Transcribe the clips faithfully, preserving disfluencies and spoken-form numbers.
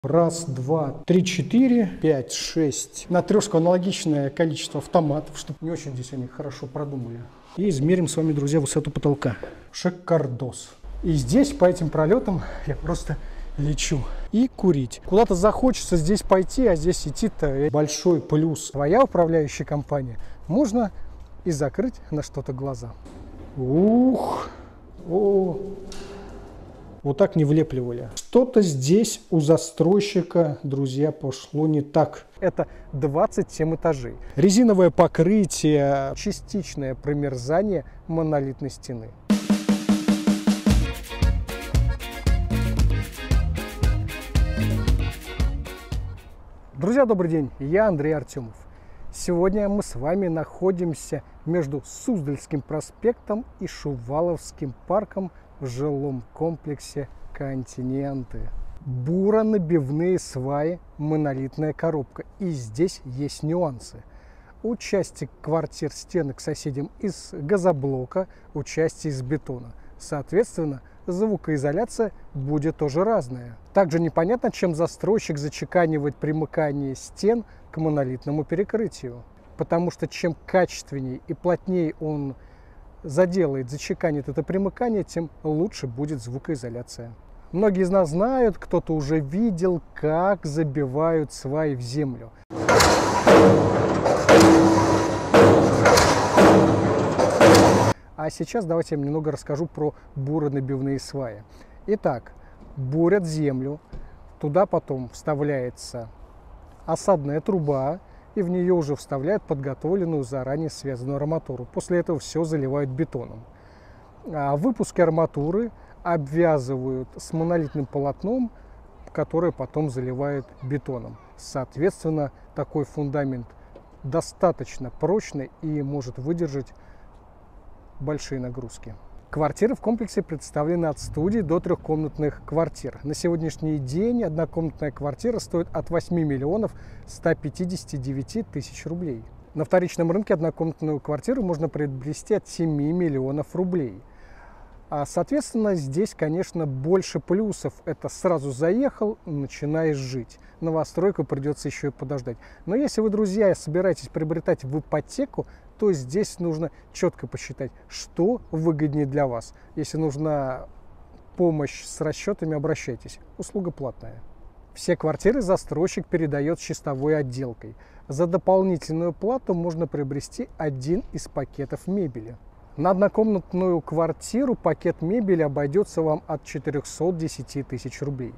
Раз, два, три, четыре, пять, шесть. На трешку аналогичное количество автоматов, чтобы не очень здесь они хорошо продумали. И измерим с вами, друзья, высоту потолка. Шикардос. И здесь по этим пролетам я просто лечу. И курить. Куда-то захочется здесь пойти, а здесь идти-то большой плюс. Твоя управляющая компания. Можно и закрыть на что-то глаза. Ух! О! Вот так не влепливали. Что-то здесь у застройщика, друзья, пошло не так. Это двадцать семь этажей. Резиновое покрытие, частичное промерзание монолитной стены. Друзья, добрый день. Я Андрей Артемов. Сегодня мы с вами находимся между Суздальским проспектом и Шуваловским парком в жилом комплексе «Континенты». Буро-набивные сваи, монолитная коробка. И здесь есть нюансы. Участие квартир стены к соседям из газоблока, участие из бетона. Соответственно, звукоизоляция будет тоже разная. Также непонятно, чем застройщик зачеканивает примыкание стен к монолитному перекрытию. Потому что чем качественнее и плотнее он заделает, зачеканит это примыкание, тем лучше будет звукоизоляция. Многие из нас знают, кто-то уже видел, как забивают сваи в землю. А сейчас давайте я вам немного расскажу про буро-набивные сваи. Итак, бурят землю, туда потом вставляется осадная труба, и в нее уже вставляют подготовленную заранее связанную арматуру. После этого все заливают бетоном. А выпуски арматуры обвязывают с монолитным полотном, которое потом заливают бетоном. Соответственно, такой фундамент достаточно прочный и может выдержать большие нагрузки. Квартиры в комплексе представлены от студии до трехкомнатных квартир. На сегодняшний день однокомнатная квартира стоит от восьми миллионов ста пятидесяти девяти тысяч рублей. На вторичном рынке однокомнатную квартиру можно приобрести от семи миллионов рублей. А, соответственно, здесь, конечно, больше плюсов. Это сразу заехал, начинаешь жить. Новостройку придется еще и подождать. Но если вы, друзья, собираетесь приобретать в ипотеку, то здесь нужно четко посчитать, что выгоднее для вас. Если нужна помощь с расчетами, обращайтесь. Услуга платная. Все квартиры застройщик передает с чистовой отделкой. За дополнительную плату можно приобрести один из пакетов мебели. На однокомнатную квартиру пакет мебели обойдется вам от четырёхсот десяти тысяч рублей.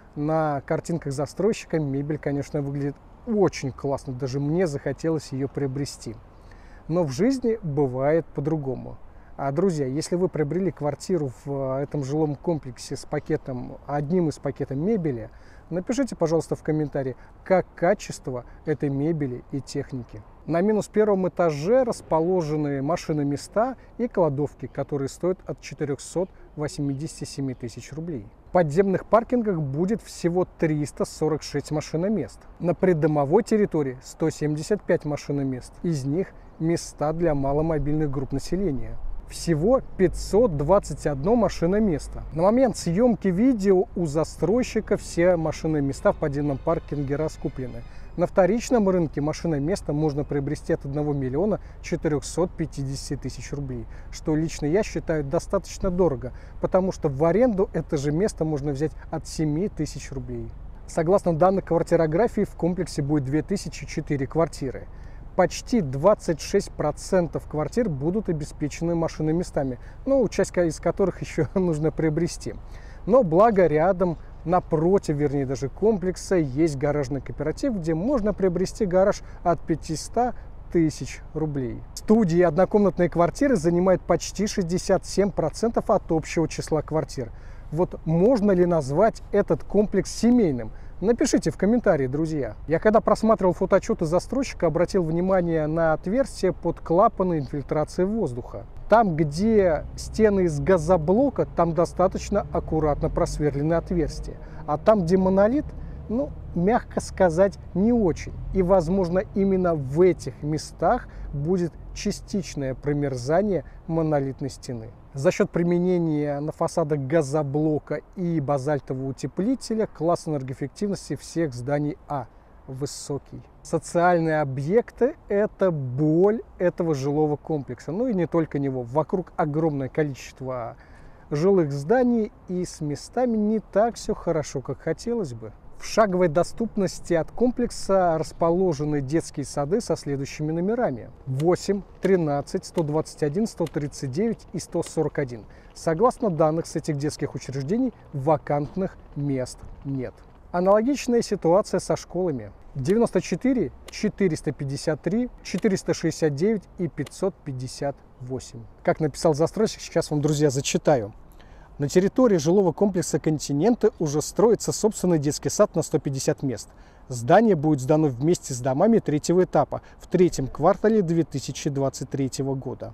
На картинках застройщика мебель, конечно, выглядит очень классно. Даже мне захотелось ее приобрести. Но в жизни бывает по-другому. А, друзья, если вы приобрели квартиру в этом жилом комплексе с пакетом, одним из пакетов мебели, напишите, пожалуйста, в комментарии, как качество этой мебели и техники. На минус первом этаже расположены машиноместа и кладовки, которые стоят от четырёхсот восьмидесяти семи тысяч рублей. В подземных паркингах будет всего триста сорок шесть машиномест. На придомовой территории сто семьдесят пять машиномест. Из них места для маломобильных групп населения. Всего пятьсот двадцать одно машиноместо. На момент съемки видео у застройщика все машиноместа в подземном паркинге раскуплены. На вторичном рынке машиноместо можно приобрести от одного миллиона четырёхсот пятидесяти тысяч рублей, что лично я считаю достаточно дорого, потому что в аренду это же место можно взять от семи тысяч рублей. Согласно данной квартирографии, в комплексе будет две тысячи четыре квартиры. Почти двадцать шесть процентов квартир будут обеспечены машиноместами, ну, часть из которых еще нужно приобрести. Но благо рядом, напротив, вернее даже комплекса, есть гаражный кооператив, где можно приобрести гараж от пятисот тысяч рублей. Студии и однокомнатные квартиры занимают почти шестьдесят семь процентов от общего числа квартир. Вот можно ли назвать этот комплекс семейным? Напишите в комментарии, друзья. Я когда просматривал фотоотчеты застройщика, обратил внимание на отверстие под клапаны инфильтрации воздуха. Там, где стены из газоблока, там достаточно аккуратно просверлены отверстия. А там, где монолит, ну, мягко сказать, не очень. И, возможно, именно в этих местах будет частичное промерзание монолитной стены. За счет применения на фасадах газоблока и базальтового утеплителя класс энергоэффективности всех зданий А высокий. Социальные объекты – это боль этого жилого комплекса. Ну и не только него. Вокруг огромное количество жилых зданий, и с местами не так все хорошо, как хотелось бы. В шаговой доступности от комплекса расположены детские сады со следующими номерами: восемь, тринадцать, сто двадцать один, сто тридцать девять и сто сорок один. Согласно данных с этих детских учреждений, вакантных мест нет. Аналогичная ситуация со школами: девяносто четыре, четыреста пятьдесят три, четыреста шестьдесят девять и пятьсот пятьдесят восемь. Как написал застройщик, сейчас вам, друзья, зачитаю. На территории жилого комплекса «Континенты» уже строится собственный детский сад на сто пятьдесят мест. Здание будет сдано вместе с домами третьего этапа в третьем квартале две тысячи двадцать третьего года.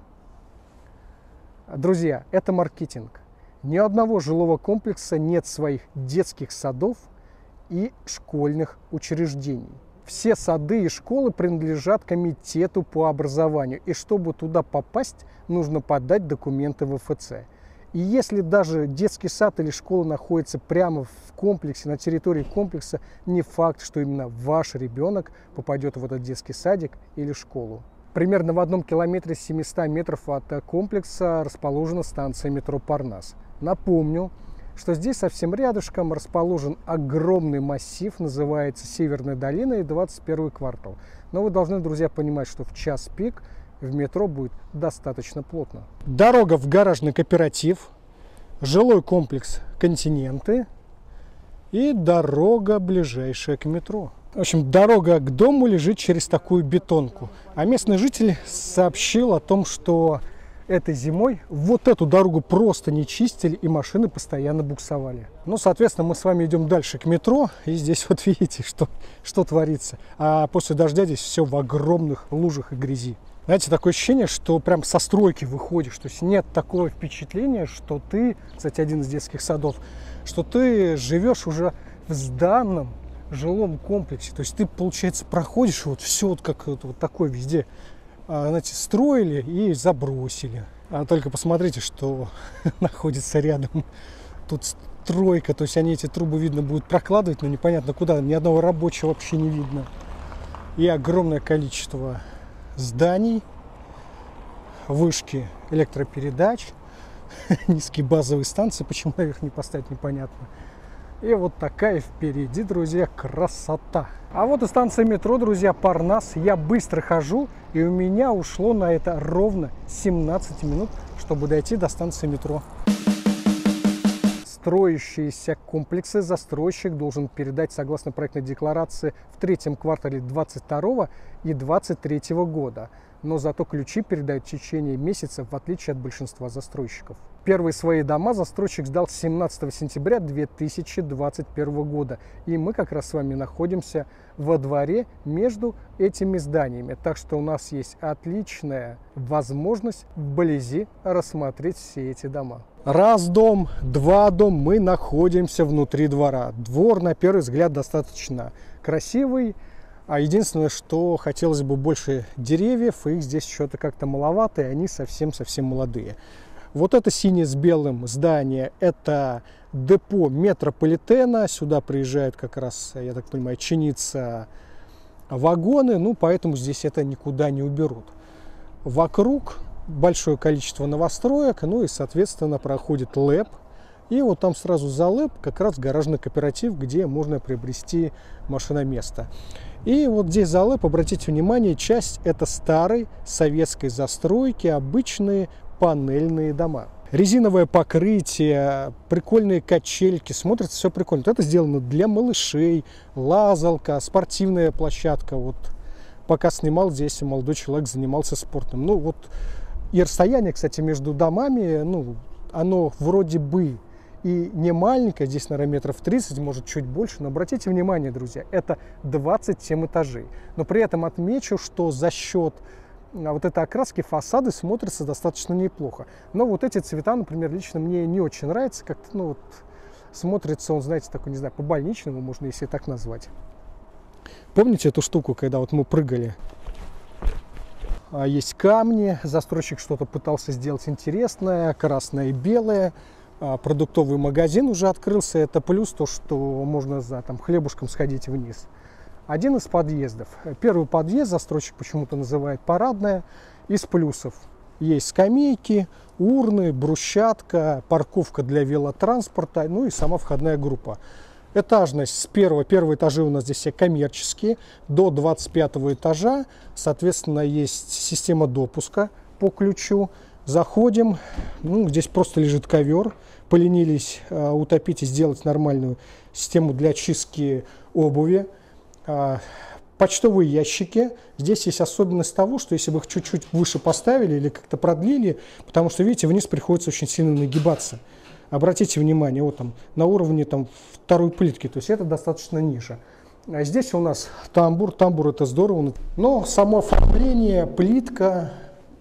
Друзья, это маркетинг. Ни одного жилого комплекса нет своих детских садов и школьных учреждений. Все сады и школы принадлежат комитету по образованию, и чтобы туда попасть, нужно подать документы в эф цэ. И если даже детский сад или школа находится прямо в комплексе, на территории комплекса, не факт, что именно ваш ребенок попадет в этот детский садик или школу. Примерно в одном километре семисот метров от комплекса расположена станция метро Парнас. Напомню, что здесь совсем рядышком расположен огромный массив, называется Северная долина и двадцать первый квартал. Но вы должны, друзья, понимать, что в час пик в метро будет достаточно плотно. Дорога в гаражный кооператив, жилой комплекс «Континенты» и дорога, ближайшая к метро. В общем, дорога к дому лежит через такую бетонку. А местный житель сообщил о том, что этой зимой вот эту дорогу просто не чистили, и машины постоянно буксовали. Ну, соответственно, мы с вами идем дальше к метро, и здесь вот видите, что, что творится. А после дождя здесь все в огромных лужах и грязи. Знаете, такое ощущение, что прям со стройки выходишь. То есть нет такого впечатления, что ты, кстати, один из детских садов, что ты живешь уже в сданном жилом комплексе. То есть ты, получается, проходишь, и вот все вот как вот, вот такое везде, знаете, строили и забросили. А только посмотрите, что находится рядом. Тут стройка, то есть они эти трубы, видно, будут прокладывать, но непонятно куда. Ни одного рабочего вообще не видно. И огромное количество зданий, вышки электропередач, низкие базовые станции, почему наверх не поставить, непонятно. И вот такая впереди, друзья, красота. А вот и станция метро, друзья, Парнас. Я быстро хожу, и у меня ушло на это ровно семнадцать минут, чтобы дойти до станции метро. Строящиеся комплексы застройщик должен передать согласно проектной декларации в третьем квартале двадцать второго и двадцать третьего года. Но зато ключи передают в течение месяца, в отличие от большинства застройщиков. Первые свои дома застройщик сдал семнадцатого сентября две тысячи двадцать первого года. И мы как раз с вами находимся во дворе между этими зданиями. Так что у нас есть отличная возможность вблизи рассмотреть все эти дома. Раз дом, два дом, мы находимся внутри двора. Двор, на первый взгляд, достаточно красивый. А единственное, что хотелось бы больше деревьев, их здесь что-то как-то маловато, и они совсем-совсем молодые. Вот это синее с белым здание, это депо метрополитена. Сюда приезжают как раз, я так понимаю, чиниться вагоны, ну поэтому здесь это никуда не уберут. Вокруг большое количество новостроек, ну и, соответственно, проходит ЛЭП. И вот там сразу за ЛЭП как раз гаражный кооператив, где можно приобрести машиноместо. И вот здесь за ЛЭП, обратите внимание, часть это старой советской застройки, обычные панельные дома. Резиновое покрытие, прикольные качельки, смотрится все прикольно. Вот это сделано для малышей, лазалка, спортивная площадка. Вот пока снимал, здесь молодой человек занимался спортом. Ну вот и расстояние, кстати, между домами, ну, оно вроде бы и не маленькое, здесь, наверное, метров тридцать, может, чуть больше. Но обратите внимание, друзья, это двадцать семь этажей. Но при этом отмечу, что за счет вот этой окраски фасады смотрятся достаточно неплохо. Но вот эти цвета, например, лично мне не очень нравятся. Как-то, ну, вот, смотрится он, знаете, такой, не знаю, по-больничному, можно, если так назвать. Помните эту штуку, когда вот мы прыгали? есть камни, застройщик что-то пытался сделать интересное, красное и белое. Продуктовый магазин уже открылся, это плюс, то, что можно за там, хлебушком сходить вниз. Один из подъездов. Первый подъезд застройщик почему-то называет парадная. Из плюсов есть скамейки, урны, брусчатка, парковка для велотранспорта, ну и сама входная группа. Этажность с первого, первые этажи у нас здесь все коммерческие, до двадцать пятого этажа, соответственно, есть система допуска по ключу. Заходим, ну, здесь просто лежит ковер, поленились э, утопить и сделать нормальную систему для чистки обуви. Э, почтовые ящики. Здесь есть особенность того, что если бы их чуть-чуть выше поставили или как-то продлили, потому что, видите, вниз приходится очень сильно нагибаться. Обратите внимание, вот там на уровне там, второй плитки, то есть это достаточно ниже. А здесь у нас тамбур, тамбур это здорово, но само оформление, плитка,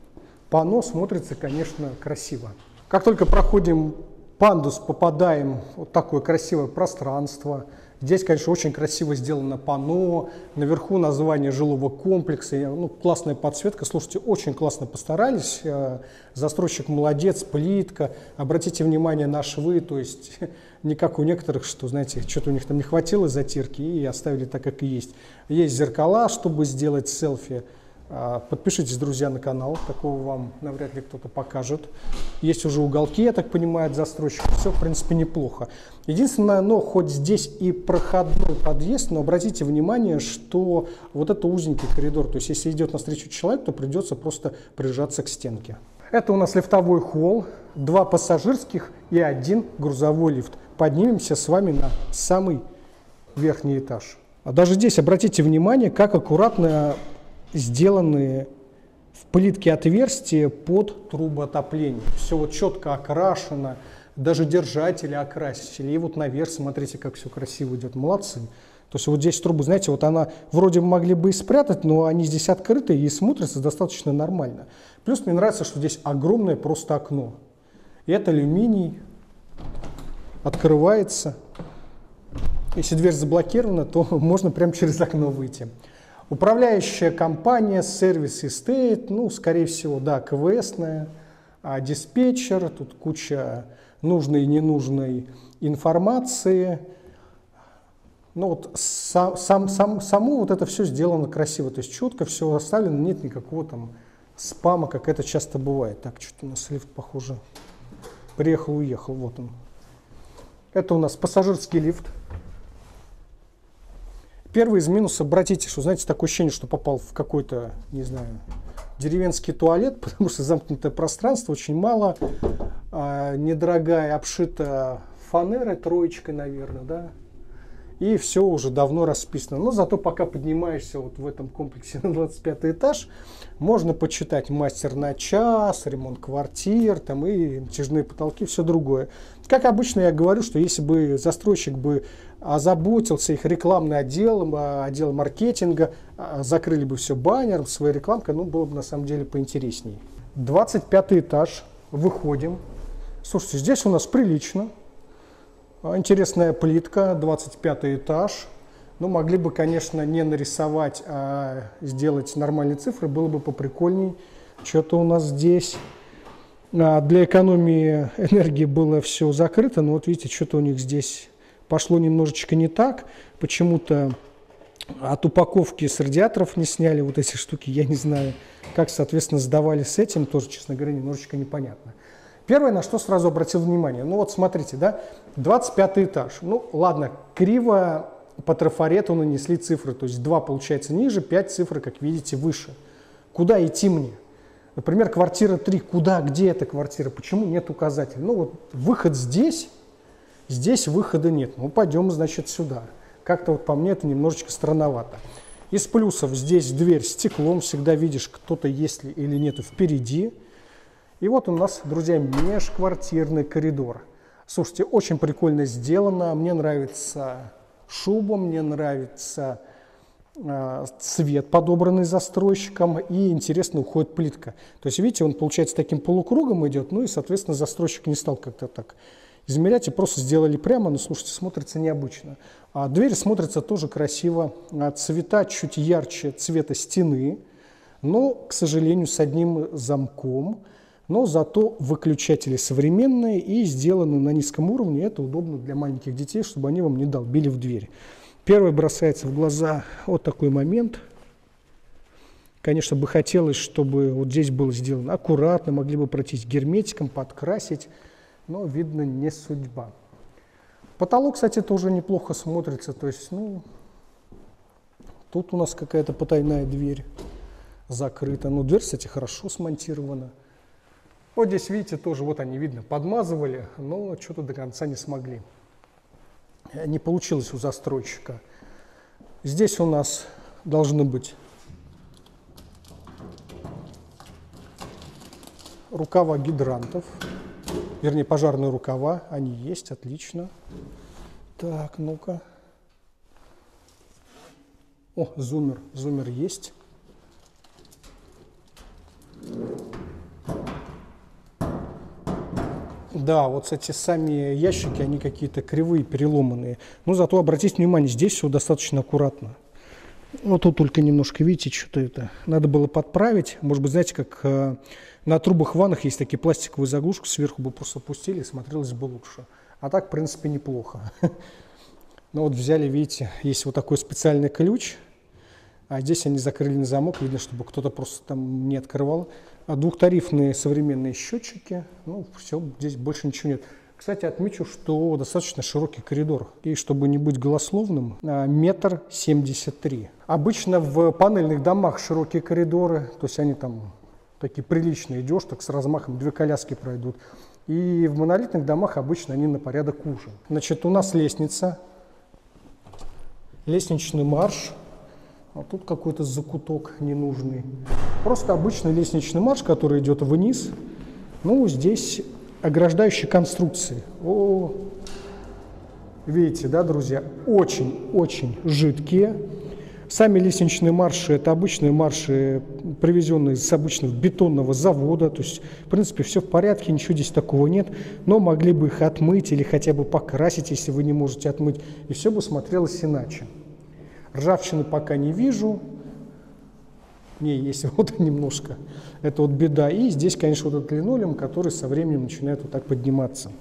панно смотрится, конечно, красиво. Как только проходим пандус, попадаем в вот такое красивое пространство. Здесь, конечно, очень красиво сделано панно, наверху название жилого комплекса, ну, классная подсветка. Слушайте, очень классно постарались, застройщик молодец, плитка. Обратите внимание на швы, то есть не как у некоторых, что, знаете, что-то у них там не хватило затирки и оставили так, как и есть. Есть зеркала, чтобы сделать селфи. Подпишитесь, друзья, на канал, такого вам навряд ли кто-то покажет. Есть уже уголки, я так понимаю, от застройщика. Все, в принципе, неплохо. Единственное, но хоть здесь и проходной подъезд, но обратите внимание, что вот это узенький коридор. То есть, если идет навстречу человек, то придется просто прижаться к стенке. Это у нас лифтовой холл, два пассажирских и один грузовой лифт. Поднимемся с вами на самый верхний этаж. А даже здесь обратите внимание, как аккуратно сделаны в плитке отверстия под трубы отопления. Все вот четко окрашено, даже держатели окрасили. И вот наверх, смотрите, как все красиво идет. Молодцы. То есть вот здесь трубы, знаете, вот она вроде могли бы и спрятать, но они здесь открыты и смотрятся достаточно нормально. Плюс мне нравится, что здесь огромное просто окно. И это алюминий, открывается. Если дверь заблокирована, то можно прямо через окно выйти. Управляющая компания, сервис эстейт, ну, скорее всего, да, КВСная, а диспетчер, тут куча нужной и ненужной информации. Ну, вот сам, сам, сам, само вот это все сделано красиво, то есть четко все расставлено, нет никакого там спама, как это часто бывает. Так, что-то у нас лифт, похоже, приехал-уехал, вот он. Это у нас пассажирский лифт. Первый из минусов, обратите, что, знаете, такое ощущение, что попал в какой-то, не знаю, деревенский туалет, потому что замкнутое пространство, очень мало, а, недорогая, обшита фанерой, троечкой, наверное, да, и все уже давно расписано. Но зато пока поднимаешься вот в этом комплексе на двадцать пятый этаж, можно почитать мастер на час, ремонт квартир, там и натяжные потолки, все другое. Как обычно я говорю, что если бы застройщик бы озаботился их рекламный отдел, отдел маркетинга, закрыли бы все баннером, своей рекламкой, ну, было бы на самом деле поинтереснее. двадцать пятый этаж, выходим. Слушайте, здесь у нас прилично. Интересная плитка, двадцать пятый этаж. Ну, могли бы, конечно, не нарисовать, а сделать нормальные цифры, было бы поприкольней. Что-то у нас здесь для экономии энергии было все закрыто, но вот видите, что-то у них здесь пошло немножечко не так. Почему-то от упаковки с радиаторов не сняли вот эти штуки. Я не знаю, как, соответственно, сдавали с этим. Тоже, честно говоря, немножечко непонятно. Первое, на что сразу обратил внимание. Ну вот смотрите, да, двадцать пятый этаж. Ну ладно, криво по трафарету нанесли цифры. То есть два получается ниже, пять цифр, как видите, выше. Куда идти мне? Например, квартира три. Куда, где эта квартира? Почему нет указателя? Ну вот выход здесь. Здесь выхода нет. Ну, пойдем, значит, сюда. Как-то вот по мне это немножечко странновато. Из плюсов здесь дверь стеклом. Всегда видишь, кто-то есть ли или нету впереди. И вот у нас, друзья, межквартирный коридор. Слушайте, очень прикольно сделано. Мне нравится шуба, мне нравится э, цвет, подобранный застройщиком. И интересно уходит плитка. То есть, видите, он, получается, таким полукругом идет. Ну и, соответственно, застройщик не стал как-то так измерять и просто сделали прямо, но, слушайте, смотрится необычно. А дверь смотрится тоже красиво. А цвета чуть ярче цвета стены. но, к сожалению, с одним замком. Но зато выключатели современные и сделаны на низком уровне. Это удобно для маленьких детей, чтобы они вам не долбили в дверь. Первый бросается в глаза вот такой момент. Конечно, бы хотелось, чтобы вот здесь было сделано аккуратно, могли бы пройтись герметиком, подкрасить, но, видно, не судьба. Потолок, кстати, тоже неплохо смотрится. То есть, ну, тут у нас какая-то потайная дверь закрыта. Но дверь, кстати, хорошо смонтирована. Вот здесь, видите, тоже вот они, видно, подмазывали, но что-то до конца не смогли. Не получилось у застройщика. Здесь у нас должны быть рукава гидрантов, вернее, пожарные рукава, они есть, отлично. Так, ну-ка. О, зумер, зумер есть. Да, вот, кстати, сами ящики, они какие-то кривые, переломанные. Но зато обратите внимание, здесь все достаточно аккуратно. Вот тут только немножко, видите, что-то это надо было подправить. Может быть, знаете, как э, на трубах в ваннах есть такие пластиковые заглушки, сверху бы просто опустили, смотрелось бы лучше. А так, в принципе, неплохо. Ну вот взяли, видите, есть вот такой специальный ключ. А здесь они закрыли на замок, видно, чтобы кто-то просто там не открывал. А двухтарифные современные счетчики, ну, все, здесь больше ничего нет. Кстати, отмечу, что достаточно широкий коридор. И чтобы не быть голословным, метр семьдесят три. Обычно в панельных домах широкие коридоры, то есть они там такие приличные, идешь, так с размахом две коляски пройдут. И в монолитных домах обычно они на порядок уже. Значит, у нас лестница, лестничный марш. А тут какой-то закуток ненужный. Просто обычный лестничный марш, который идет вниз. Ну, здесь ограждающие конструкции. О, видите, да, друзья, очень-очень жидкие. Сами лестничные марши – это обычные марши, привезенные с обычного бетонного завода. То есть, в принципе, все в порядке, ничего здесь такого нет. Но могли бы их отмыть или хотя бы покрасить, если вы не можете отмыть. И все бы смотрелось иначе. Ржавчины пока не вижу. Не, есть вот немножко. Это вот беда. И здесь, конечно, вот этот линолеум, который со временем начинает вот так подниматься.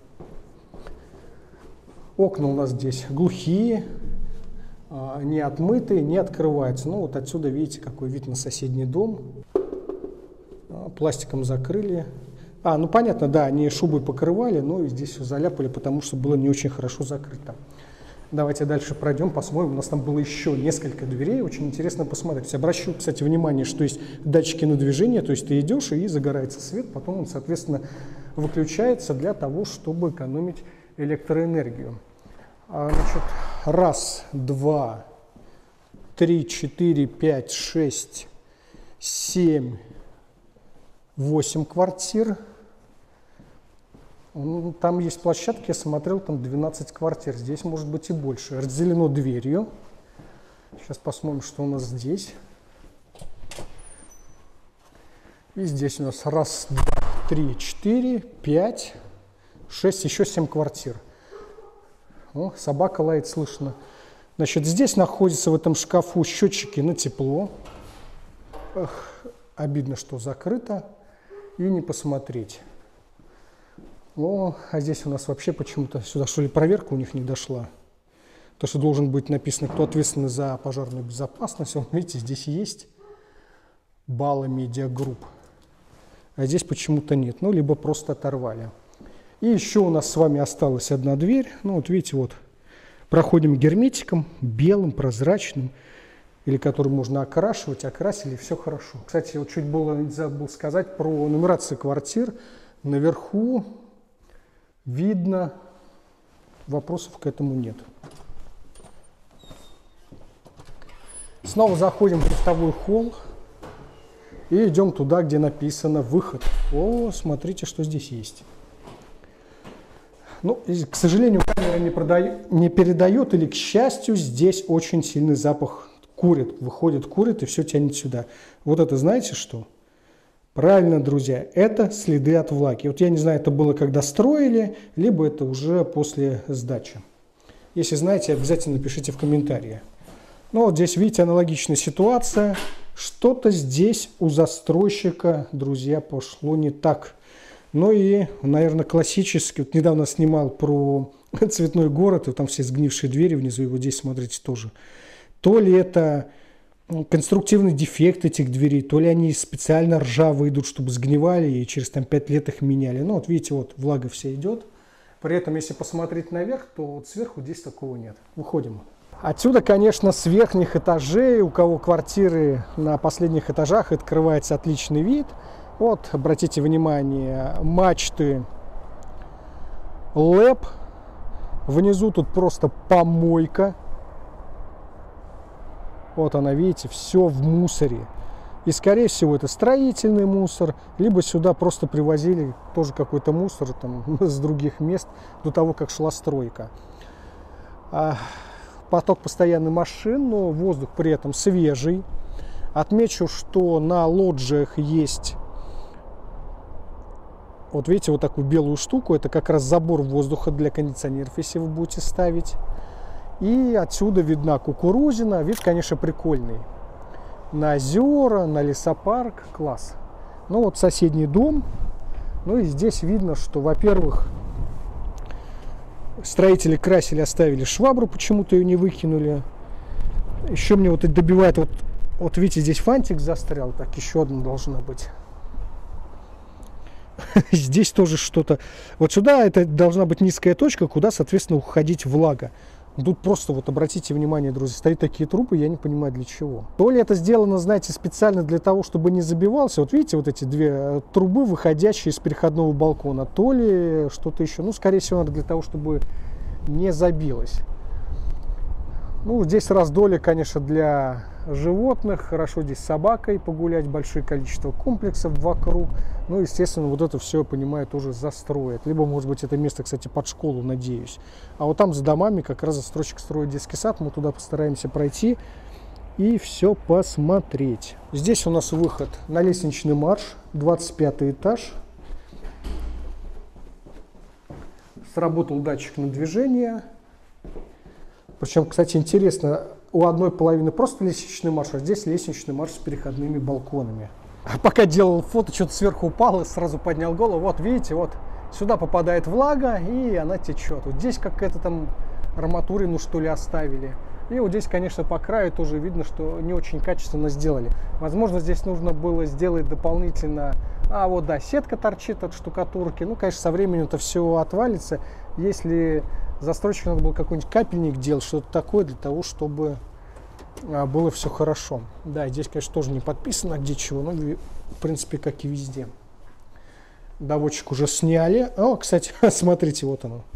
Окна у нас здесь глухие, не отмытые, не открываются. Ну вот отсюда видите, какой вид на соседний дом. Пластиком закрыли. А, ну понятно, да, они шубой покрывали, но и здесь все заляпали, потому что было не очень хорошо закрыто. Давайте дальше пройдем, посмотрим. У нас там было еще несколько дверей, очень интересно посмотреть. Обращу, кстати, внимание, что есть датчики на движение, то есть ты идешь и загорается свет, потом он, соответственно, выключается для того, чтобы экономить электроэнергию. Значит, раз, два, три, четыре, пять, шесть, семь, восемь квартир. Там есть площадки, я смотрел, там двенадцать квартир, здесь может быть и больше. Разделено дверью. Сейчас посмотрим, что у нас здесь. И здесь у нас раз, два, три, четыре, пять, шесть, еще семь квартир. О, собака лает, слышно. Значит, здесь находятся в этом шкафу счетчики на тепло. Эх, обидно, что закрыто. И не посмотреть. О, а здесь у нас вообще почему-то сюда, что ли, проверка у них не дошла. То, что должен быть написано, кто ответственный за пожарную безопасность. Он, видите, здесь есть Бала Медиа Групп. А здесь почему-то нет. Ну, либо просто оторвали. И еще у нас с вами осталась одна дверь. Ну, вот видите, вот проходим герметиком, белым, прозрачным, или который можно окрашивать, окрасили, все хорошо. Кстати, вот чуть было забыл сказать про нумерацию квартир. Наверху видно, вопросов к этому нет. Снова заходим в лифтовой холл и идем туда, где написано «Выход». О, смотрите, что здесь есть. Ну, к сожалению, камера не, продает, не передает, или, к счастью, здесь очень сильный запах курит. Выходит, курит и все тянет сюда. Вот это знаете что? Правильно, друзья, это следы от влаги. Вот я не знаю, это было когда строили, либо это уже после сдачи. Если знаете, обязательно пишите в комментарии. Ну вот здесь, видите, аналогичная ситуация. Что-то здесь у застройщика, друзья, пошло не так. Ну и, наверное, классический. Вот недавно снимал про цветной город, и там все сгнившие двери внизу, и вот здесь, смотрите, тоже. То ли это конструктивный дефект этих дверей, то ли они специально ржавые идут, чтобы сгнивали, и через там пять лет их меняли. Ну вот видите, вот влага вся идет. При этом, если посмотреть наверх, то вот сверху здесь такого нет. Выходим. Отсюда, конечно, с верхних этажей, у кого квартиры на последних этажах, открывается отличный вид. Вот, обратите внимание, мачты ЛЭП. Внизу тут просто помойка. Вот она, видите, все в мусоре. И, скорее всего, это строительный мусор, либо сюда просто привозили тоже какой-то мусор там, с других мест до того, как шла стройка. Поток постоянный машин, но воздух при этом свежий. Отмечу, что на лоджиях есть, вот видите, вот такую белую штуку. Это как раз забор воздуха для кондиционеров, если вы будете ставить. И отсюда видна кукурузина. Вид, конечно, прикольный. На озера, на лесопарк. Класс. Ну вот соседний дом. Ну и здесь видно, что, во-первых, строители красили, оставили швабру, почему-то ее не выкинули. Еще мне вот это добивает, вот, вот видите, здесь фантик застрял. Так, еще одна должна быть. Здесь тоже что-то. Вот сюда это должна быть низкая точка, куда, соответственно, уходить влага. Тут просто, вот обратите внимание, друзья, стоят такие трубы, я не понимаю для чего. То ли это сделано, знаете, специально для того, чтобы не забивался. Вот видите, вот эти две трубы, выходящие из переходного балкона. То ли что-то еще. Ну, скорее всего, надо для того, чтобы не забилось. Ну, здесь раздолье, конечно, для животных. Хорошо здесь с собакой погулять. Большое количество комплексов вокруг. Ну, естественно, вот это все, я понимаю, тоже застроят. Либо, может быть, это место, кстати, под школу, надеюсь. А вот там за домами как раз застройщик строит детский сад. Мы туда постараемся пройти и все посмотреть. Здесь у нас выход на лестничный марш. двадцать пятый этаж. Сработал датчик на движение. Причем, кстати, интересно, у одной половины просто лестничный марш, а здесь лестничный марш с переходными балконами. Пока делал фото, что-то сверху упало, сразу поднял голову. Вот, видите, вот сюда попадает влага, и она течет. Вот здесь какая-то там арматурину, что ли, оставили. И вот здесь, конечно, по краю тоже видно, что не очень качественно сделали. Возможно, здесь нужно было сделать дополнительно... А вот, да, сетка торчит от штукатурки. Ну, конечно, со временем это все отвалится. Если застройщику надо было какой-нибудь капельник делать, что-то такое, для того, чтобы а, было все хорошо. Да, здесь, конечно, тоже не подписано, где чего, но, в принципе, как и везде. Доводчик уже сняли. О, кстати, смотрите, вот оно.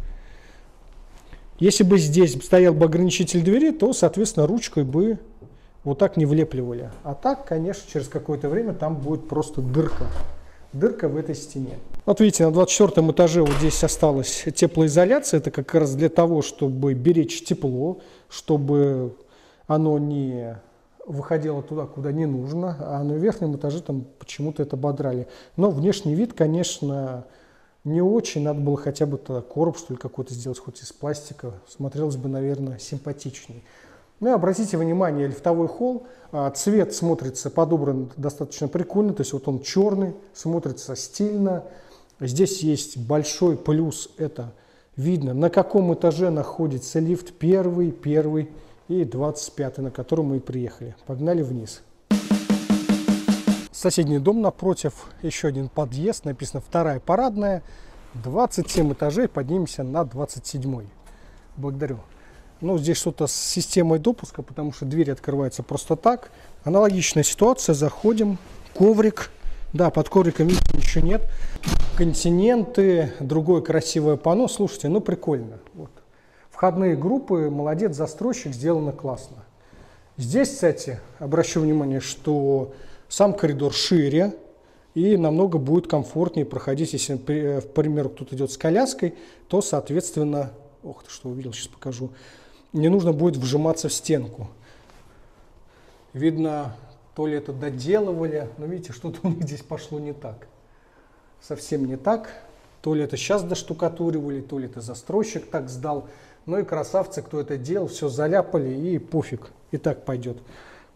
Если бы здесь стоял бы ограничитель двери, то, соответственно, ручкой бы вот так не влепливали. А так, конечно, через какое-то время там будет просто дырка. Дырка в этой стене. Вот видите, на двадцать четвёртом этаже вот здесь осталась теплоизоляция. Это как раз для того, чтобы беречь тепло, чтобы оно не выходило туда, куда не нужно. А на верхнем этаже там почему-то это ободрали. Но внешний вид, конечно, не очень. Надо было хотя бы тогда короб, что ли, какой-то сделать, хоть из пластика. Смотрелось бы, наверное, симпатичней. Ну и обратите внимание, лифтовой холл, цвет смотрится подобран достаточно прикольно, то есть вот он черный, смотрится стильно. Здесь есть большой плюс, это видно, на каком этаже находится лифт, первый, первый и двадцать пятый, на котором мы и приехали. Погнали вниз. Соседний дом напротив, еще один подъезд, написано вторая парадная, двадцать семь этажей, поднимемся на двадцать седьмой. Благодарю. Ну, здесь что-то с системой допуска, потому что двери открываются просто так. Аналогичная ситуация. Заходим. Коврик. Да, под ковриком, видите, ничего нет. Континенты. Другое красивое панно. Слушайте, ну прикольно. Вот. Входные группы. Молодец, застройщик. Сделано классно. Здесь, кстати, обращу внимание, что сам коридор шире. И намного будет комфортнее проходить. Если, к примеру, кто-то идет с коляской, то, соответственно... Ох ты, что увидел, сейчас покажу. Не нужно будет вжиматься в стенку. Видно, то ли это доделывали, но видите, что-то у них здесь пошло не так. Совсем не так. То ли это сейчас доштукатуривали, то ли это застройщик так сдал. Ну и красавцы, кто это делал, все заляпали и пофиг. И так пойдет.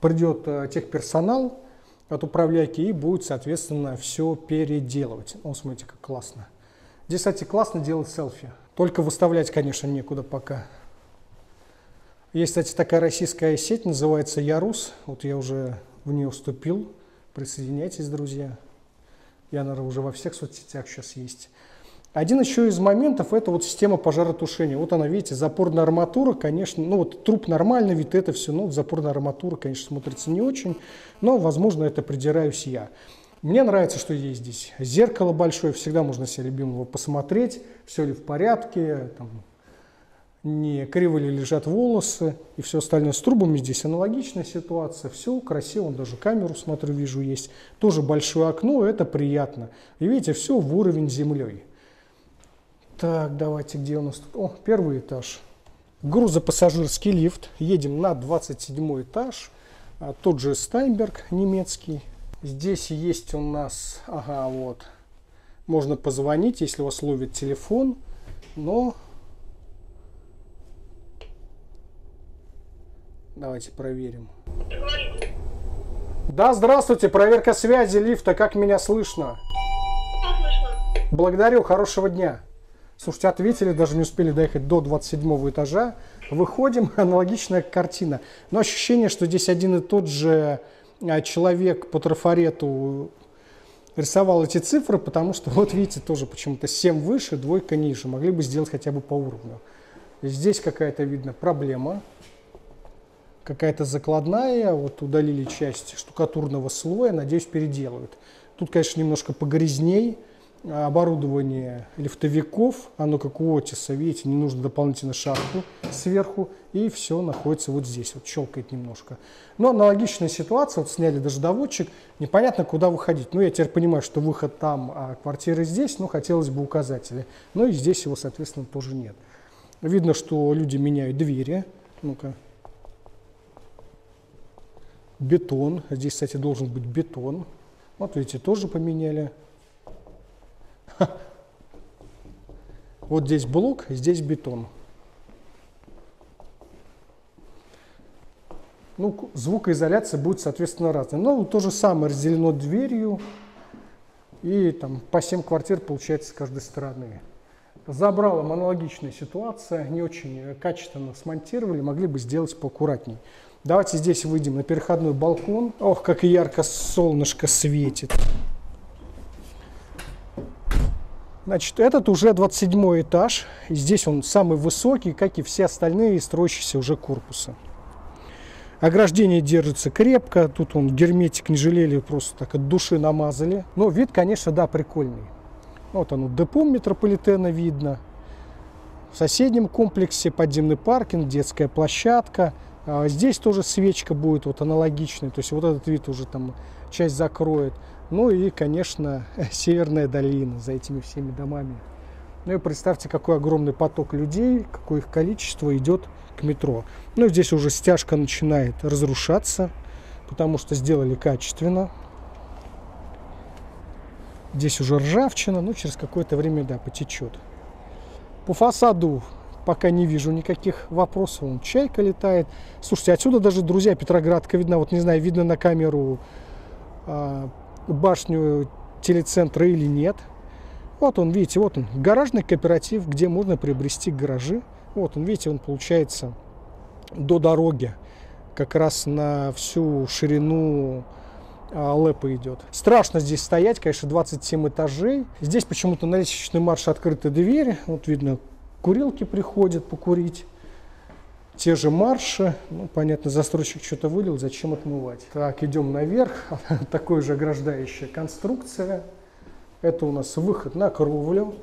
придет техперсонал от управляйки и будет, соответственно, все переделывать. О, смотрите, как классно. Здесь, кстати, классно делать селфи. Только выставлять, конечно, некуда пока. Есть, кстати, такая российская сеть, называется Ярус. Вот я уже в нее вступил. Присоединяйтесь, друзья. Я, наверное, уже во всех соцсетях сейчас есть. Один еще из моментов – это вот система пожаротушения. Вот она, видите, запорная арматура, конечно, ну вот труп нормальный, вид это все, но вот запорная арматура, конечно, смотрится не очень, но, возможно, это придираюсь я. Мне нравится, что есть здесь зеркало большое, всегда можно себе любимого посмотреть, все ли в порядке, там, не криво ли лежат волосы и все остальное. С трубами здесь аналогичная ситуация, все красиво, он даже камеру, смотрю, вижу, есть. Тоже большое окно, это приятно. И видите, все в уровень с землей. Так, давайте, где у нас тут? О, первый этаж. Грузопассажирский лифт. Едем на двадцать седьмой этаж. А, тот же Стайнберг немецкий. Здесь есть у нас, ага, вот. Можно позвонить, если у вас ловит телефон. Но... Давайте проверим. Да, здравствуйте. Проверка связи лифта. Как меня слышно? Слышно. Благодарю. Хорошего дня. Слушайте, ответили, даже не успели доехать до двадцать седьмого этажа. Выходим, аналогичная картина. Но ощущение, что здесь один и тот же человек по трафарету рисовал эти цифры, потому что, вот видите, тоже почему-то семь выше, двойка ниже. Могли бы сделать хотя бы по уровню. Здесь какая-то, видно, проблема. Какая-то закладная. Вот удалили часть штукатурного слоя. Надеюсь, переделают. Тут, конечно, немножко погрязней. Оборудование лифтовиков, оно как у Отиса, видите, не нужно дополнительно шахту сверху, и все находится вот здесь, вот щелкает немножко. Но аналогичная ситуация, вот сняли даже доводчик, непонятно, куда выходить. Ну, я теперь понимаю, что выход там, а квартира здесь, но хотелось бы указатели. Ну, и здесь его, соответственно, тоже нет. Видно, что люди меняют двери. Ну-ка. Бетон. Здесь, кстати, должен быть бетон. Вот, видите, тоже поменяли. Вот здесь блок, здесь бетон. Ну, звукоизоляция будет, соответственно, разная. Но то же самое разделено дверью. И там по семь квартир получается с каждой стороны. Забралом аналогичная ситуация. Не очень качественно смонтировали. Могли бы сделать поаккуратней. Давайте здесь выйдем на переходной балкон. Ох, как ярко солнышко светит. Значит, этот уже двадцать седьмой этаж. И здесь он самый высокий, как и все остальные строящиеся уже корпусы. Ограждение держится крепко. Тут он герметик не жалели, просто так от души намазали. Но вид, конечно, да, прикольный. Вот оно, депо метрополитена видно. В соседнем комплексе подземный паркинг, детская площадка. А здесь тоже свечка будет вот аналогичная. То есть вот этот вид уже там часть закроет. Ну и, конечно, Северная долина за этими всеми домами. Ну и представьте, какой огромный поток людей, какое их количество идет к метро. Ну и здесь уже стяжка начинает разрушаться, потому что сделали качественно. Здесь уже ржавчина, но через какое-то время, да, потечет. По фасаду пока не вижу никаких вопросов. Вон чайка летает. Слушайте, отсюда даже, друзья, Петроградка видна. Вот не знаю, видно на камеру а, башню телецентра или нет. Вот он, видите, вот он, гаражный кооператив, где можно приобрести гаражи. Вот он, видите, он получается до дороги, как раз на всю ширину а, ЛЭПа идет. Страшно здесь стоять, конечно, двадцать семь этажей. Здесь почему-то на лестничный марш открыты двери. Вот видно, курилки приходят покурить. Те же марши. Ну, понятно, застройщик что-то вылил, зачем отмывать. Так, идем наверх. Такой же ограждающая конструкция. Это у нас выход на кровлю.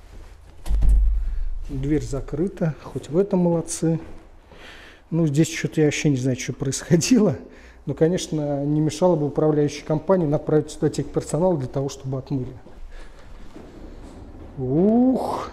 Дверь закрыта, хоть в этом молодцы. Ну, здесь что-то я вообще не знаю, что происходило. Но, конечно, не мешало бы управляющей компании направить сюда техперсонал для того, чтобы отмыли. Ух!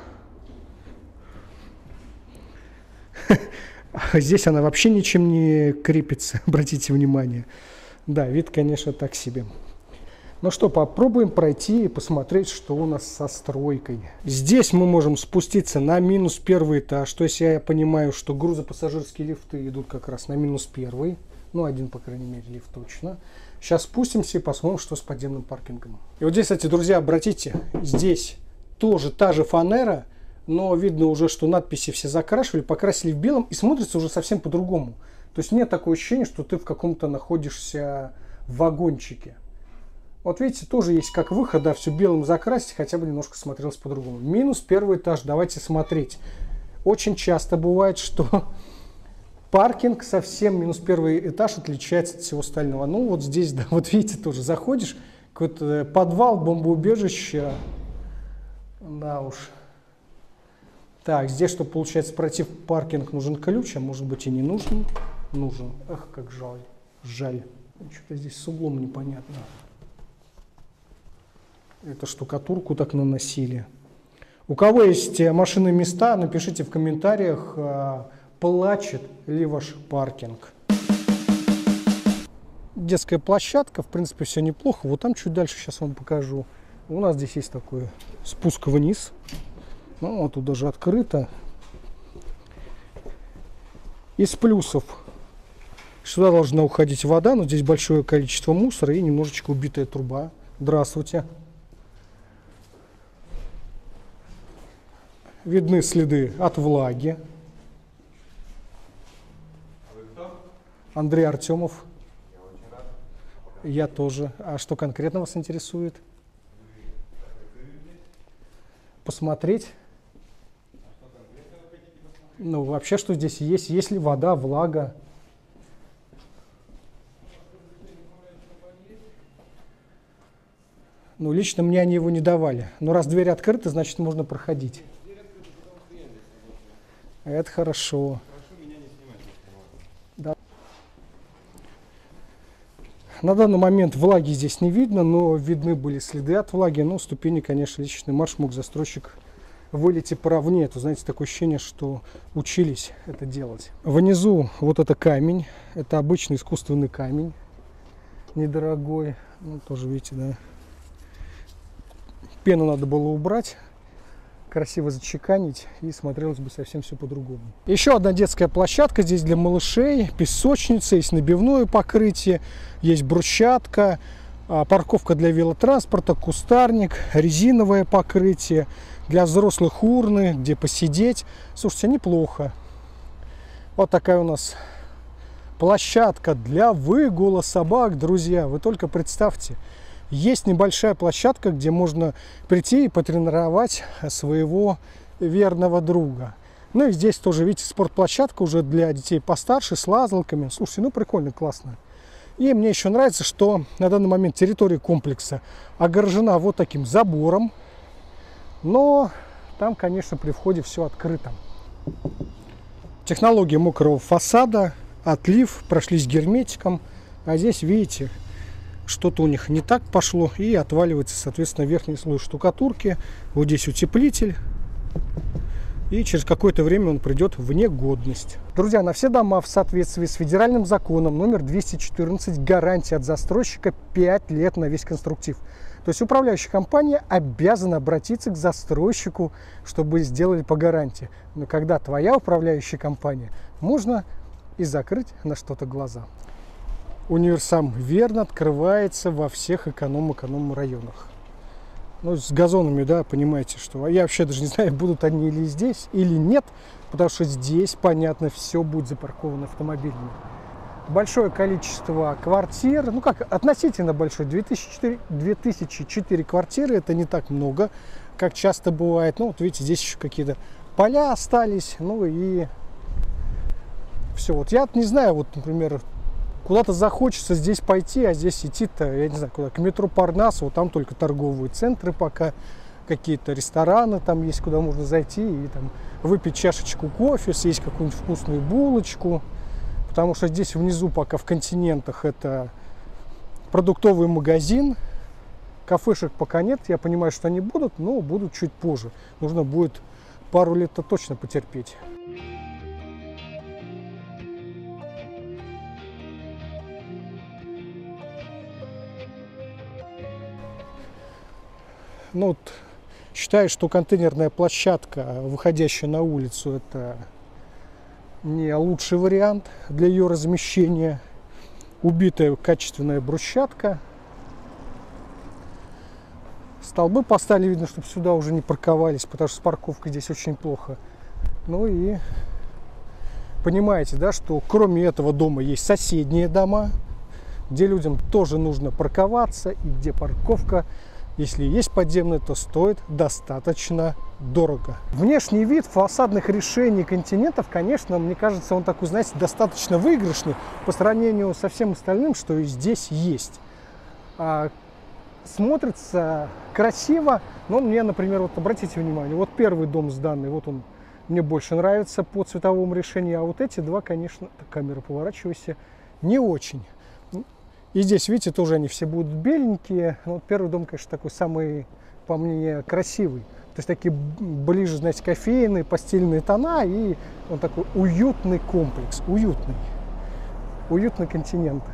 Здесь она вообще ничем не крепится, обратите внимание. Да, вид, конечно, так себе. Ну что, попробуем пройти и посмотреть, что у нас со стройкой. Здесь мы можем спуститься на минус первый этаж. То есть я понимаю, что грузопассажирские лифты идут как раз на минус первый. Ну, один, по крайней мере, лифт точно. Сейчас спустимся и посмотрим, что с подземным паркингом. И вот здесь, кстати, друзья, обратите, здесь тоже та же фанера, но видно уже, что надписи все закрашивали, покрасили в белом и смотрится уже совсем по-другому. То есть нет такого ощущения, что ты в каком-то находишься вагончике. Вот видите, тоже есть как выход, да, все белым закрасить, хотя бы немножко смотрелось по-другому. Минус первый этаж, давайте смотреть. Очень часто бывает, что паркинг совсем минус первый этаж отличается от всего остального. Ну вот здесь, да, вот видите, тоже заходишь, какой-то подвал, бомбоубежище. Да уж. Так, здесь, что получается, пройти в паркинг нужен ключ, а может быть и не нужен. Нужен. Эх, как жаль. Жаль. Что-то здесь с углом непонятно. Это штукатурку так наносили. У кого есть машины места, напишите в комментариях, плачет ли ваш паркинг. Детская площадка, в принципе, все неплохо. Вот там чуть дальше сейчас вам покажу. У нас здесь есть такой спуск вниз. Ну, вот тут даже открыто. Из плюсов. Сюда должна уходить вода, но здесь большое количество мусора и немножечко убитая труба. Здравствуйте. Видны следы от влаги. А вы кто? Андрей Артемов. Я очень рад. Я тоже. А что конкретно вас интересует? Посмотреть. А что конкретно вы хотите посмотреть? Ну, вообще, что здесь есть? Есть ли вода, влага? Ну, лично мне они его не давали. Но раз двери открыты, значит, можно проходить. Это хорошо. Прошу меня не снимать. Да. На данный момент влаги здесь не видно, но видны были следы от влаги. Но ступени, конечно, личный марш мог застройщик вылететь поровнее. Это, знаете, такое ощущение, что учились это делать. Внизу вот это камень. Это обычный искусственный камень. Недорогой. Ну, тоже, видите, да. Пену надо было убрать. Красиво зачеканить, и смотрелось бы совсем все по-другому. Еще одна детская площадка здесь для малышей, песочница, есть набивное покрытие, есть брусчатка, парковка для велотранспорта, кустарник, резиновое покрытие, для взрослых урны, где посидеть. Слушайте, неплохо. Вот такая у нас площадка для выгула собак, друзья. Вы только представьте. Есть небольшая площадка, где можно прийти и потренировать своего верного друга. Ну и здесь тоже, видите, спортплощадка уже для детей постарше, с лазалками. Слушайте, ну прикольно, классно. И мне еще нравится, что на данный момент территория комплекса огорожена вот таким забором. Но там, конечно, при входе все открыто. Технология мокрого фасада, отлив, прошлись герметиком. А здесь, видите, что-то у них не так пошло, и отваливается, соответственно, верхний слой штукатурки. Вот здесь утеплитель, и через какое-то время он придет в негодность. Друзья, на все дома в соответствии с федеральным законом номер двести четырнадцать гарантия от застройщика пять лет на весь конструктив. То есть управляющая компания обязана обратиться к застройщику, чтобы сделали по гарантии. Но когда твоя управляющая компания, можно и закрыть на что-то глаза. Универсам верно открывается во всех эконом-эконом районах. Ну, с газонами, да, понимаете, что... Я вообще даже не знаю, будут они или здесь, или нет, потому что здесь, понятно, все будет запарковано автомобилями. Большое количество квартир, ну как, относительно большое, две тысячи четыре квартиры, это не так много, как часто бывает. Ну, вот видите, здесь еще какие-то поля остались, ну и все. Вот я не знаю, вот, например... Куда-то захочется здесь пойти, а здесь идти-то, я не знаю, куда, к метро Парнасово, там только торговые центры пока, какие-то рестораны там есть, куда можно зайти и там выпить чашечку кофе, съесть какую-нибудь вкусную булочку, потому что здесь внизу пока в континентах это продуктовый магазин, кафешек пока нет, я понимаю, что они будут, но будут чуть позже, нужно будет пару лет-то точно потерпеть. Ну, вот, считаю, что контейнерная площадка, выходящая на улицу, это не лучший вариант для ее размещения. убитая качественная брусчатка. Столбы поставили, видно, чтобы сюда уже не парковались, потому что с парковкой здесь очень плохо. Ну и понимаете, да, что кроме этого дома есть соседние дома, где людям тоже нужно парковаться, и где парковка, если есть подземная, то стоит достаточно дорого. Внешний вид фасадных решений континентов, конечно, мне кажется, он такой, знаете, достаточно выигрышный по сравнению со всем остальным, что и здесь есть. А, смотрится красиво, но мне, например, вот обратите внимание, вот первый дом сданный, вот он мне больше нравится по цветовому решению, а вот эти два, конечно, камера поворачивайся, не очень. И здесь, видите, тоже они все будут беленькие. Но вот первый дом, конечно, такой самый, по мне, красивый. То есть такие ближе, знаете, кофейные, постельные тона. И он такой уютный комплекс, уютный. Уютный континент.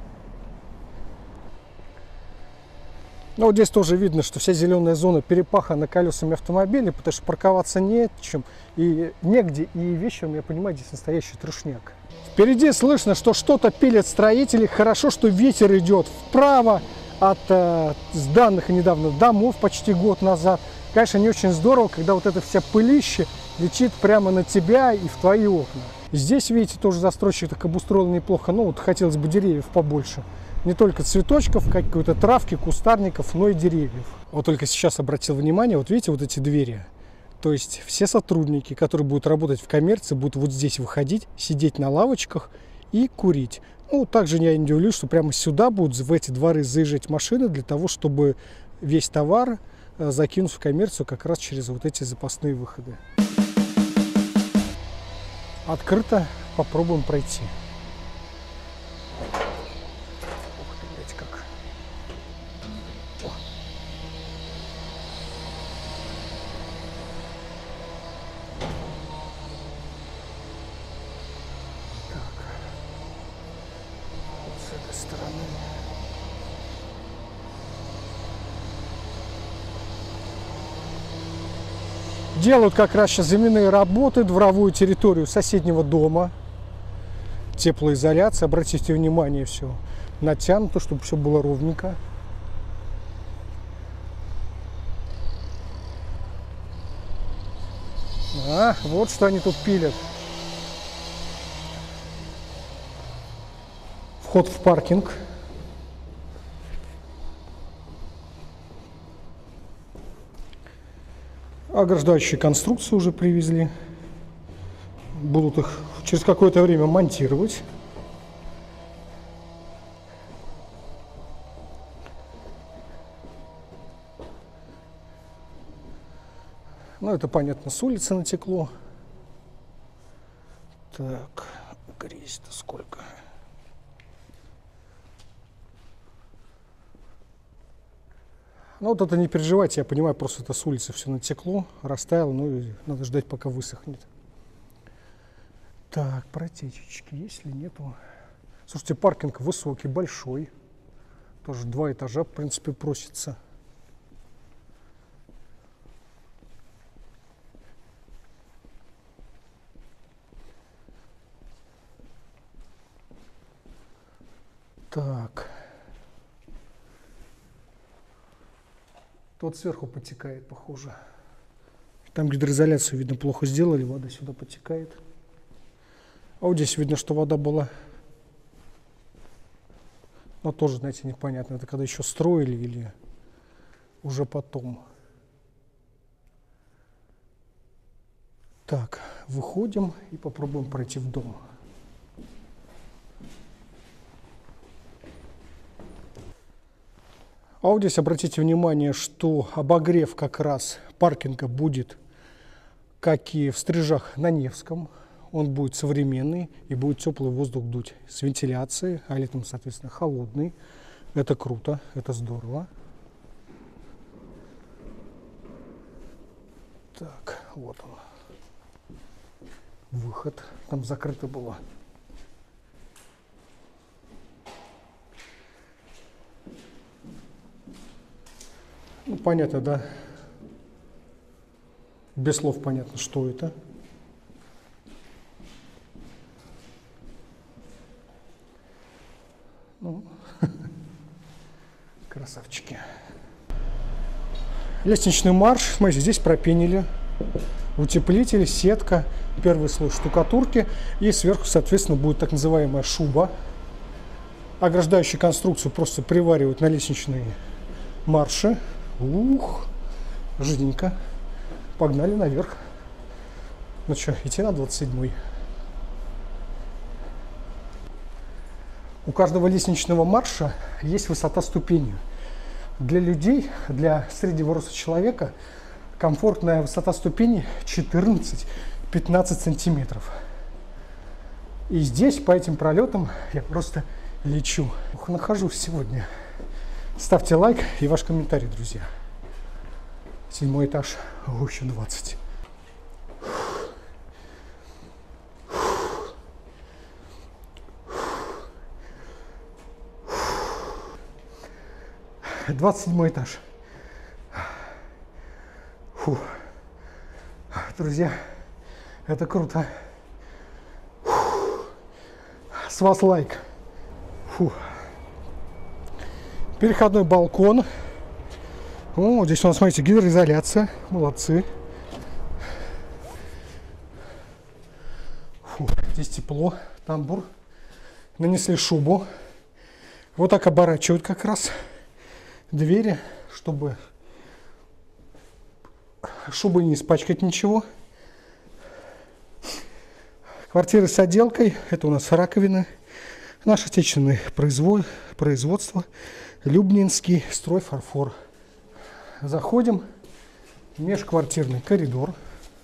Ну, вот здесь тоже видно, что вся зеленая зона перепахана колесами автомобилей, потому что парковаться нечем и негде. И вечером, я понимаю, здесь настоящий трешняк. Впереди слышно, что что-то пилят строители. Хорошо, что ветер идет вправо от э, сданных недавно домов почти год назад. Конечно, не очень здорово, когда вот эта вся пылища летит прямо на тебя и в твои окна. Здесь, видите, тоже застройщик так обустроил неплохо. Ну, вот хотелось бы деревьев побольше. Не только цветочков, какой-то травки, кустарников, но и деревьев. Вот только сейчас обратил внимание, вот видите, вот эти двери. То есть все сотрудники, которые будут работать в коммерции, будут вот здесь выходить, сидеть на лавочках и курить. Ну, также я не удивлюсь, что прямо сюда будут в эти дворы заезжать машины для того, чтобы весь товар закинуть в коммерцию как раз через вот эти запасные выходы. Открыто, попробуем пройти. Делают как раз сейчас земляные работы, дворовую территорию соседнего дома. Теплоизоляция, обратите внимание, все натянуто, чтобы все было ровненько. А, вот что они тут пилят. Вход в паркинг. Ограждающие конструкции уже привезли. Будут их через какое-то время монтировать. Ну, это понятно, с улицы натекло. Так, грязь-то сколько. Ну вот это не переживайте, я понимаю, просто это с улицы все натекло, растаяло, ну и надо ждать, пока высохнет. Так, протечечки есть ли нету? Слушайте, паркинг высокий, большой. Тоже два этажа, в принципе, просится. Так. Тот сверху потекает, похоже. Там гидроизоляцию, видно, плохо сделали, вода сюда потекает. А вот здесь видно, что вода была. Но тоже, знаете, непонятно, это когда еще строили или уже потом. Так, выходим и попробуем пройти в дом. А вот здесь обратите внимание, что обогрев как раз паркинга будет, как и в Стрижах на Невском. Он будет современный и будет теплый воздух дуть с вентиляцией, а летом, соответственно, холодный. Это круто, это здорово. Так, вот он. Выход. Там закрыто было. Ну, понятно, да? Без слов понятно, что это. Ну, красавчики. Лестничный марш. Смотрите, здесь пропенили. Утеплитель, сетка, первый слой штукатурки. И сверху, соответственно, будет так называемая шуба. Ограждающую конструкцию просто приваривают на лестничные марши. Ух, жиденько. Погнали наверх. Ну что, идти на двадцать седьмой. У каждого лестничного марша есть высота ступени. Для людей, для среднего роста человека, комфортная высота ступени четырнадцать-пятнадцать сантиметров. И здесь, по этим пролетам, я просто лечу. Ух, нахожусь сегодня. Ставьте лайк и ваш комментарий, друзья. Седьмой этаж, о, еще двадцать. двадцать седьмой этаж. Фу. Друзья, это круто. Фу. С вас лайк. Фу. Переходной балкон. О, здесь у нас, смотрите, гидроизоляция. Молодцы. Фу. Здесь тепло. Тамбур. Нанесли шубу. Вот так оборачивают как раз двери, чтобы шубой не испачкать ничего. Квартиры с отделкой. Это у нас раковина. Наш отечественный производ... производство. Любнинский стройфарфор. Заходим в межквартирный коридор.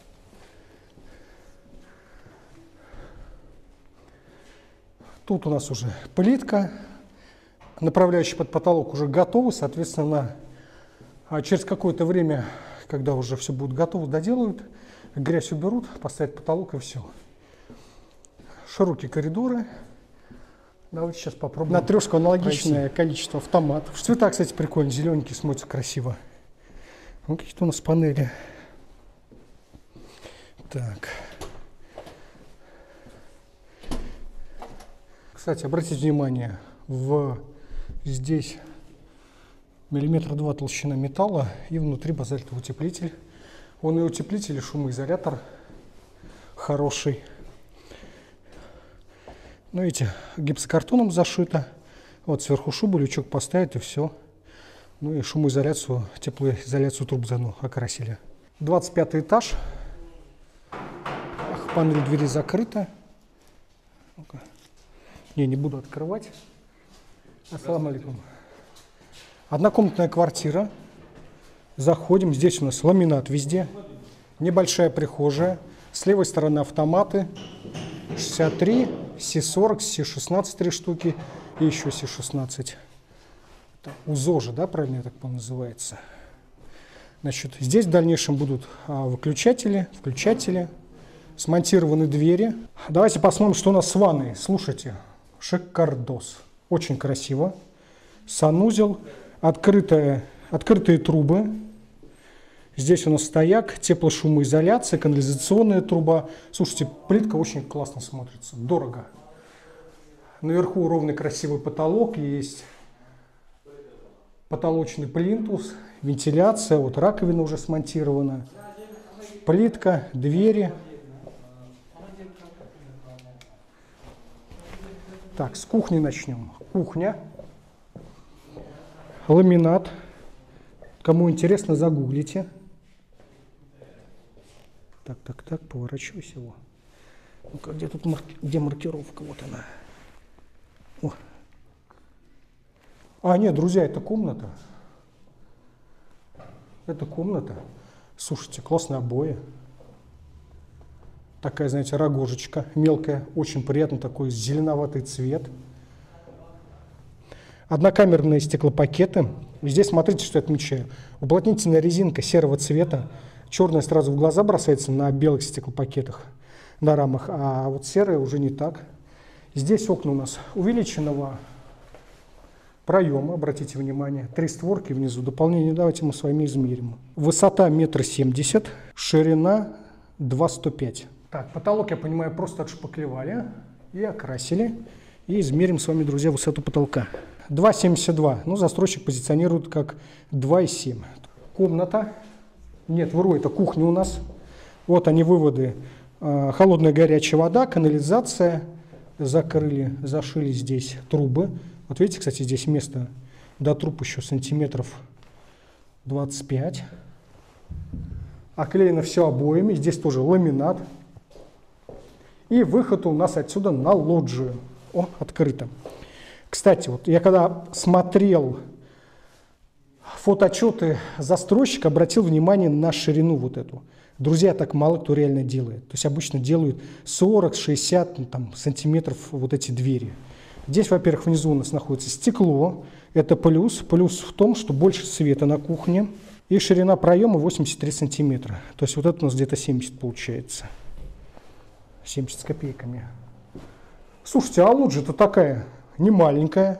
Тут у нас уже плитка. Направляющий под потолок уже готовы. Соответственно, через какое-то время, когда уже все будет готово, доделают. Грязь уберут, поставят потолок и все. Широкие коридоры. Давайте сейчас попробуем. На трешку аналогичное пройти. Количество автоматов. Цвета, кстати, прикольно. Зелененький, смотрится красиво. Ну, какие-то у нас панели. Так. Кстати, обратите внимание, в здесь миллиметр два толщина металла и внутри базальтовый утеплитель. Он и утеплитель, и шумоизолятор хороший. Ну, видите, гипсокартоном зашито. Вот сверху шубу, лючок поставит и все. Ну и шумоизоляцию, теплоизоляцию труб заодно окрасили. двадцать пятый этаж. Ах, панель двери закрыта. Ну-ка. Не, не буду открывать. Ассаламу алейкум. Однокомнатная квартира. Заходим. Здесь у нас ламинат везде. Небольшая прихожая. С левой стороны автоматы. шестьдесят три, Си сорок, Си шестнадцать три штуки. И еще Си шестнадцать. Это УЗОЖа, да, правильно я так понял, называется. Значит, здесь в дальнейшем будут а, выключатели, включатели. Смонтированы двери. Давайте посмотрим, что у нас с ванной. Слушайте. Шикардос. Очень красиво. Санузел. Открытые, открытые трубы. Здесь у нас стояк, теплошумоизоляция, канализационная труба. Слушайте, плитка очень классно смотрится. Дорого. Наверху ровный красивый потолок. Есть потолочный плинтус. Вентиляция. Вот раковина уже смонтирована. Плитка, двери. Так, с кухни начнем. Кухня. Ламинат. Кому интересно, загуглите. Так, так, так, поворачивайся его. Ну-ка, где тут марки... где маркировка? Вот она. О. А, нет, друзья, это комната. Это комната. Слушайте, классные обои. Такая, знаете, рогожечка мелкая, очень приятно, такой зеленоватый цвет. Однокамерные стеклопакеты. Здесь смотрите, что я отмечаю. Уплотнительная резинка серого цвета. Черная сразу в глаза бросается на белых стеклопакетах, на рамах, а вот серая уже не так. Здесь окна у нас увеличенного проема, обратите внимание. Три створки внизу. Дополнение давайте мы с вами измерим. Высота метр семьдесят, ширина два сто пять. Так, потолок, я понимаю, просто отшпаклевали и окрасили. И измерим с вами, друзья, высоту потолка. два семьдесят два. Ну, застройщик позиционирует как два и семь. Комната. Нет, вру, это кухня у нас. Вот они выводы. Холодная горячая вода, канализация. Закрыли, зашили здесь трубы. Вот видите, кстати, здесь место до труб еще сантиметров двадцать пять. Оклеено все обоями. Здесь тоже ламинат. И выход у нас отсюда на лоджию. О, открыто. Кстати, вот я когда смотрел фотоотчеты застройщика, обратил внимание на ширину вот эту. Друзья, так мало кто реально делает. То есть обычно делают сорок-шестьдесят ну, там, сантиметров вот эти двери. Здесь, во-первых, внизу у нас находится стекло. Это плюс. Плюс в том, что больше света на кухне. И ширина проема восемьдесят три сантиметра. То есть вот это у нас где-то семьдесят получается. семьдесят с копейками. Слушайте, а лоджия-то такая не маленькая.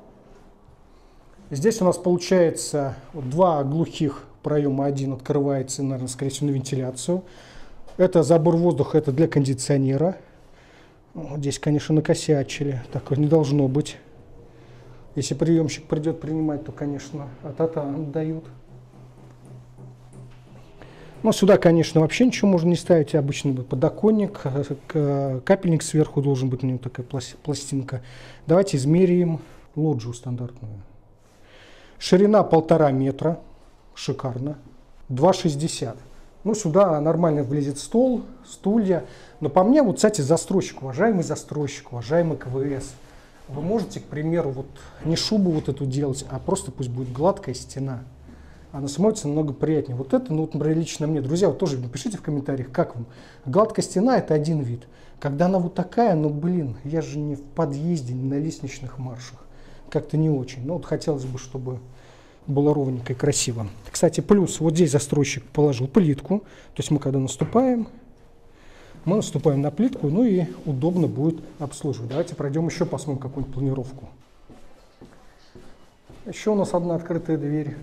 Здесь у нас получается вот два глухих проема. Один открывается, наверное, скорее всего, на вентиляцию. Это забор воздуха, это для кондиционера. Вот здесь, конечно, накосячили. Такое не должно быть. Если приемщик придет принимать, то, конечно, от-от дают. Но сюда, конечно, вообще ничего можно не ставить. Обычный подоконник, капельник сверху должен быть, у него такая пластинка. Давайте измерим лоджию стандартную. Ширина полтора метра, шикарно. два шестьдесят. Ну, сюда нормально влезет стол, стулья. Но по мне, вот, кстати, застройщик, уважаемый застройщик, уважаемый КВС, вы можете, к примеру, вот не шубу вот эту делать, а просто пусть будет гладкая стена. Она смотрится намного приятнее. Вот это, ну, вот, например, лично мне. Друзья, вот тоже напишите в комментариях, как вам. Гладкая стена – это один вид. Когда она вот такая, ну, блин, я же не в подъезде, не на лестничных маршах. Как-то не очень. Ну, вот хотелось бы, чтобы было ровненько и красиво. Кстати, плюс, вот здесь застройщик положил плитку. То есть мы, когда наступаем, мы наступаем на плитку, ну и удобно будет обслуживать. Давайте пройдем еще, посмотрим какую-нибудь планировку. Еще у нас одна открытая дверь.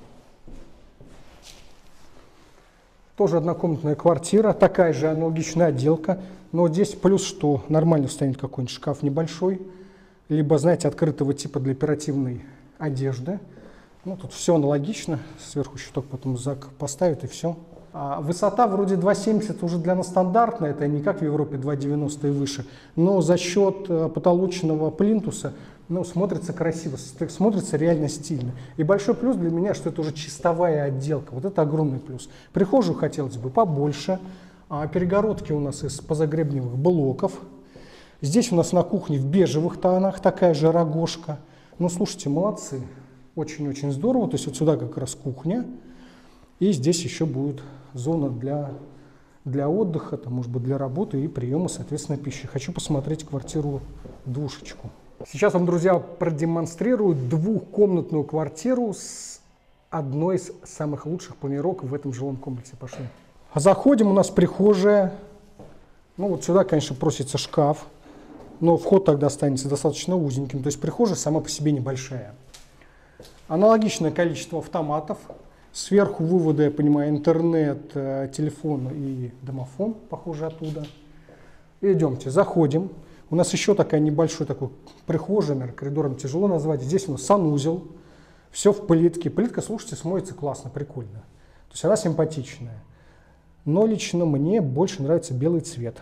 Тоже однокомнатная квартира, такая же аналогичная отделка. Но здесь плюс, что нормально встанет какой-нибудь шкаф небольшой. Либо, знаете, открытого типа для оперативной одежды. Ну, тут все аналогично. Сверху щиток потом зак поставит и все. А высота вроде два семьдесят уже для нас стандартная. Это не как в Европе два девяносто и выше. Но за счет потолочного плинтуса, ну, смотрится красиво, смотрится реально стильно. И большой плюс для меня, что это уже чистовая отделка. Вот это огромный плюс. Прихожую хотелось бы побольше. А перегородки у нас из позагребневых блоков. Здесь у нас на кухне в бежевых тонах такая же рогожка. Ну, слушайте, молодцы. Очень-очень здорово. То есть вот сюда как раз кухня. И здесь еще будет зона для, для отдыха, там, может быть, для работы и приема, соответственно, пищи. Хочу посмотреть квартиру-двушечку. Сейчас вам, друзья, продемонстрирую двухкомнатную квартиру с одной из самых лучших планировок в этом жилом комплексе. Пошли. Заходим, у нас прихожая. Ну, вот сюда, конечно, просится шкаф. Но вход тогда останется достаточно узеньким. То есть прихожая сама по себе небольшая. Аналогичное количество автоматов. Сверху выводы, я понимаю, интернет, телефон и домофон, похоже, оттуда. Идемте, заходим. У нас еще такая небольшой такой прихожая, наверное, коридором тяжело назвать. Здесь у нас санузел. Все в плитке. Плитка, слушайте, смоется классно, прикольно. То есть она симпатичная. Но лично мне больше нравится белый цвет.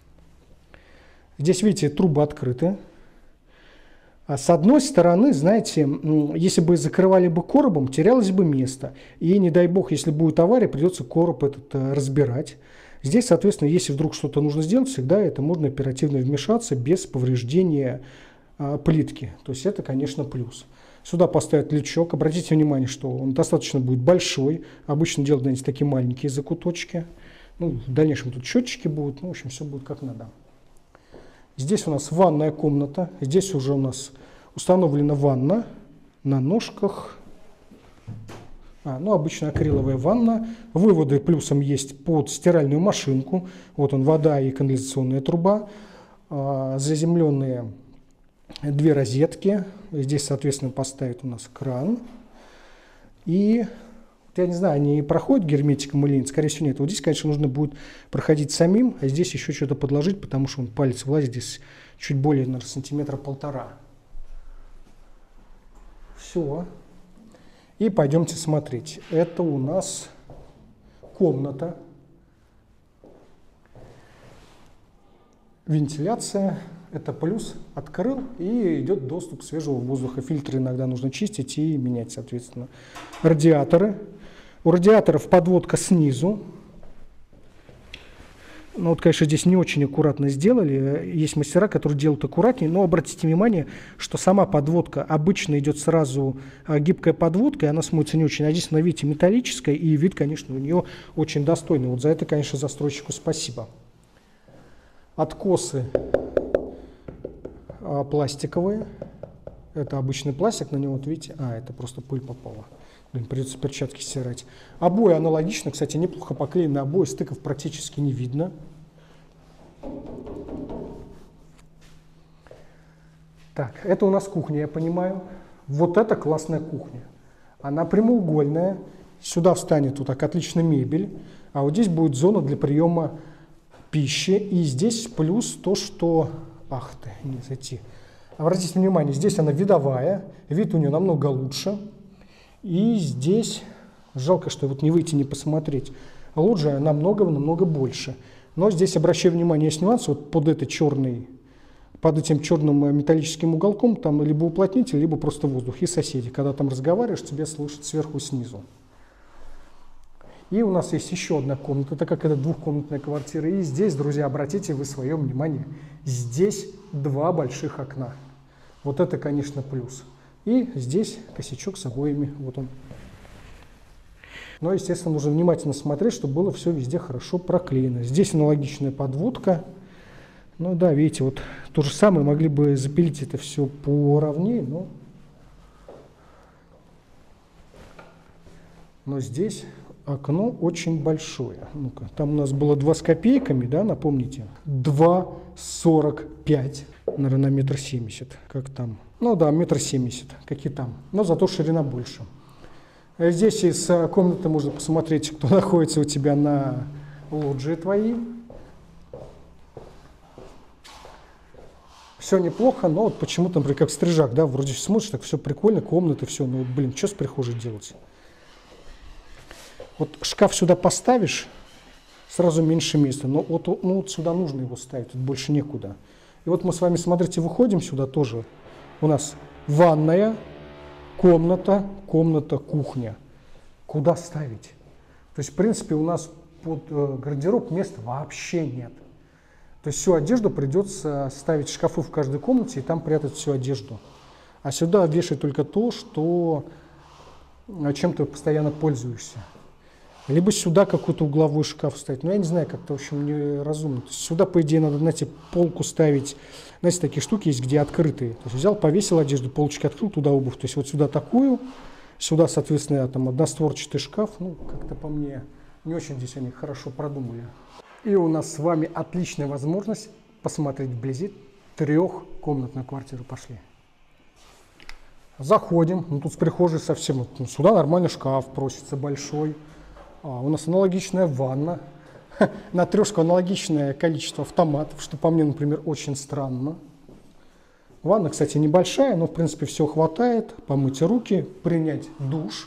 Здесь, видите, трубы открыты. А с одной стороны, знаете, если бы закрывали бы коробом, терялось бы место. И, не дай бог, если будет авария, придется короб этот разбирать. Здесь, соответственно, если вдруг что-то нужно сделать, всегда это можно оперативно вмешаться без повреждения а, плитки. То есть это, конечно, плюс. Сюда поставят лючок. Обратите внимание, что он достаточно будет большой. Обычно делают, знаете, такие маленькие закуточки. Ну, в дальнейшем тут счетчики будут. Ну, в общем, все будет как надо. Здесь у нас ванная комната. Здесь уже у нас установлена ванна на ножках. А, ну, обычно акриловая ванна. Выводы плюсом есть под стиральную машинку. Вот он, вода и канализационная труба. А, заземленные две розетки. Здесь, соответственно, поставят у нас кран. И Я не знаю, они проходят герметиком или нет, скорее всего нет. Вот здесь, конечно, нужно будет проходить самим, а здесь еще что-то подложить, потому что он палец влазит здесь чуть более, наверное, сантиметра полтора. Все. И пойдемте смотреть. Это у нас комната. Вентиляция. Это плюс. Открыл, и идет доступ свежего воздуха. Фильтры иногда нужно чистить и менять, соответственно. Радиаторы. У радиаторов подводка снизу. Ну вот, конечно, здесь не очень аккуратно сделали. Есть мастера, которые делают аккуратнее, но обратите внимание, что сама подводка обычно идет сразу гибкая подводка, и она смотрится не очень. А здесь, она, видите, металлическая, и вид, конечно, у нее очень достойный. Вот за это, конечно, застройщику спасибо. Откосы пластиковые. Это обычный пластик, на него, вот видите, а, это просто пыль попала. Блин, придется перчатки стирать. Обои аналогично, кстати, неплохо поклеены обои, стыков практически не видно. Так, это у нас кухня, я понимаю. Вот это классная кухня. Она прямоугольная. Сюда встанет вот так отлично мебель. А вот здесь будет зона для приема пищи. И здесь плюс то, что... Ах ты, не зайти. Обратите внимание, здесь она видовая. Вид у нее намного лучше. И здесь, жалко, что вот не выйти, не посмотреть, лоджия намного-намного больше. Но здесь, обращаю внимание, есть нюанс, вот под, этой черной, под этим черным металлическим уголком там либо уплотнитель, либо просто воздух. И соседи, когда там разговариваешь, тебя слышат сверху, снизу. И у нас есть еще одна комната, так как это двухкомнатная квартира. И здесь, друзья, обратите вы свое внимание, здесь два больших окна. Вот это, конечно, плюс. И здесь косячок с обоями, вот он. Но, естественно, нужно внимательно смотреть, чтобы было все везде хорошо проклеено. Здесь аналогичная подводка. Ну да, видите, вот то же самое, могли бы запилить это все поровнее, но... Но здесь окно очень большое. Ну-ка, там у нас было два с копейками, да, напомните? два сорок пять, наверное, на метр семьдесят, как там. Ну да, метр семьдесят, как и там, но зато ширина больше. Здесь из комнаты можно посмотреть, кто находится у тебя на лоджии твои. Все неплохо, но вот почему-то, например, как стрижак, да, вроде смотришь, так все прикольно, комната, все, ну вот, блин, что с прихожей делать? Вот шкаф сюда поставишь, сразу меньше места, но вот, ну, вот сюда нужно его ставить, тут больше некуда. И вот мы с вами, смотрите, выходим сюда тоже. У нас ванная, комната, комната, кухня. Куда ставить? То есть, в принципе, у нас под э, гардероб места вообще нет. То есть всю одежду придется ставить в шкафы в каждой комнате и там прятать всю одежду. А сюда вешать только то, что, чем ты постоянно пользуешься. Либо сюда какой-то угловой шкаф ставить. Но я не знаю, как-то, в общем, неразумно. То есть сюда, по идее, надо, знаете, полку ставить. Знаете, такие штуки есть, где открытые. То есть взял, повесил одежду, полочки открыл, туда обувь. То есть вот сюда такую, сюда, соответственно, там одностворчатый шкаф. Ну, как-то по мне, не очень здесь они хорошо продумали. И у нас с вами отличная возможность посмотреть вблизи трехкомнатную квартиру. Пошли. Заходим. Ну, тут с прихожей совсем. Ну, сюда нормально шкаф просится большой. А, у нас аналогичная ванна. На трешку аналогичное количество автоматов, что по мне, например, очень странно. Ванна, кстати, небольшая, но, в принципе, все хватает. Помыть руки, принять душ.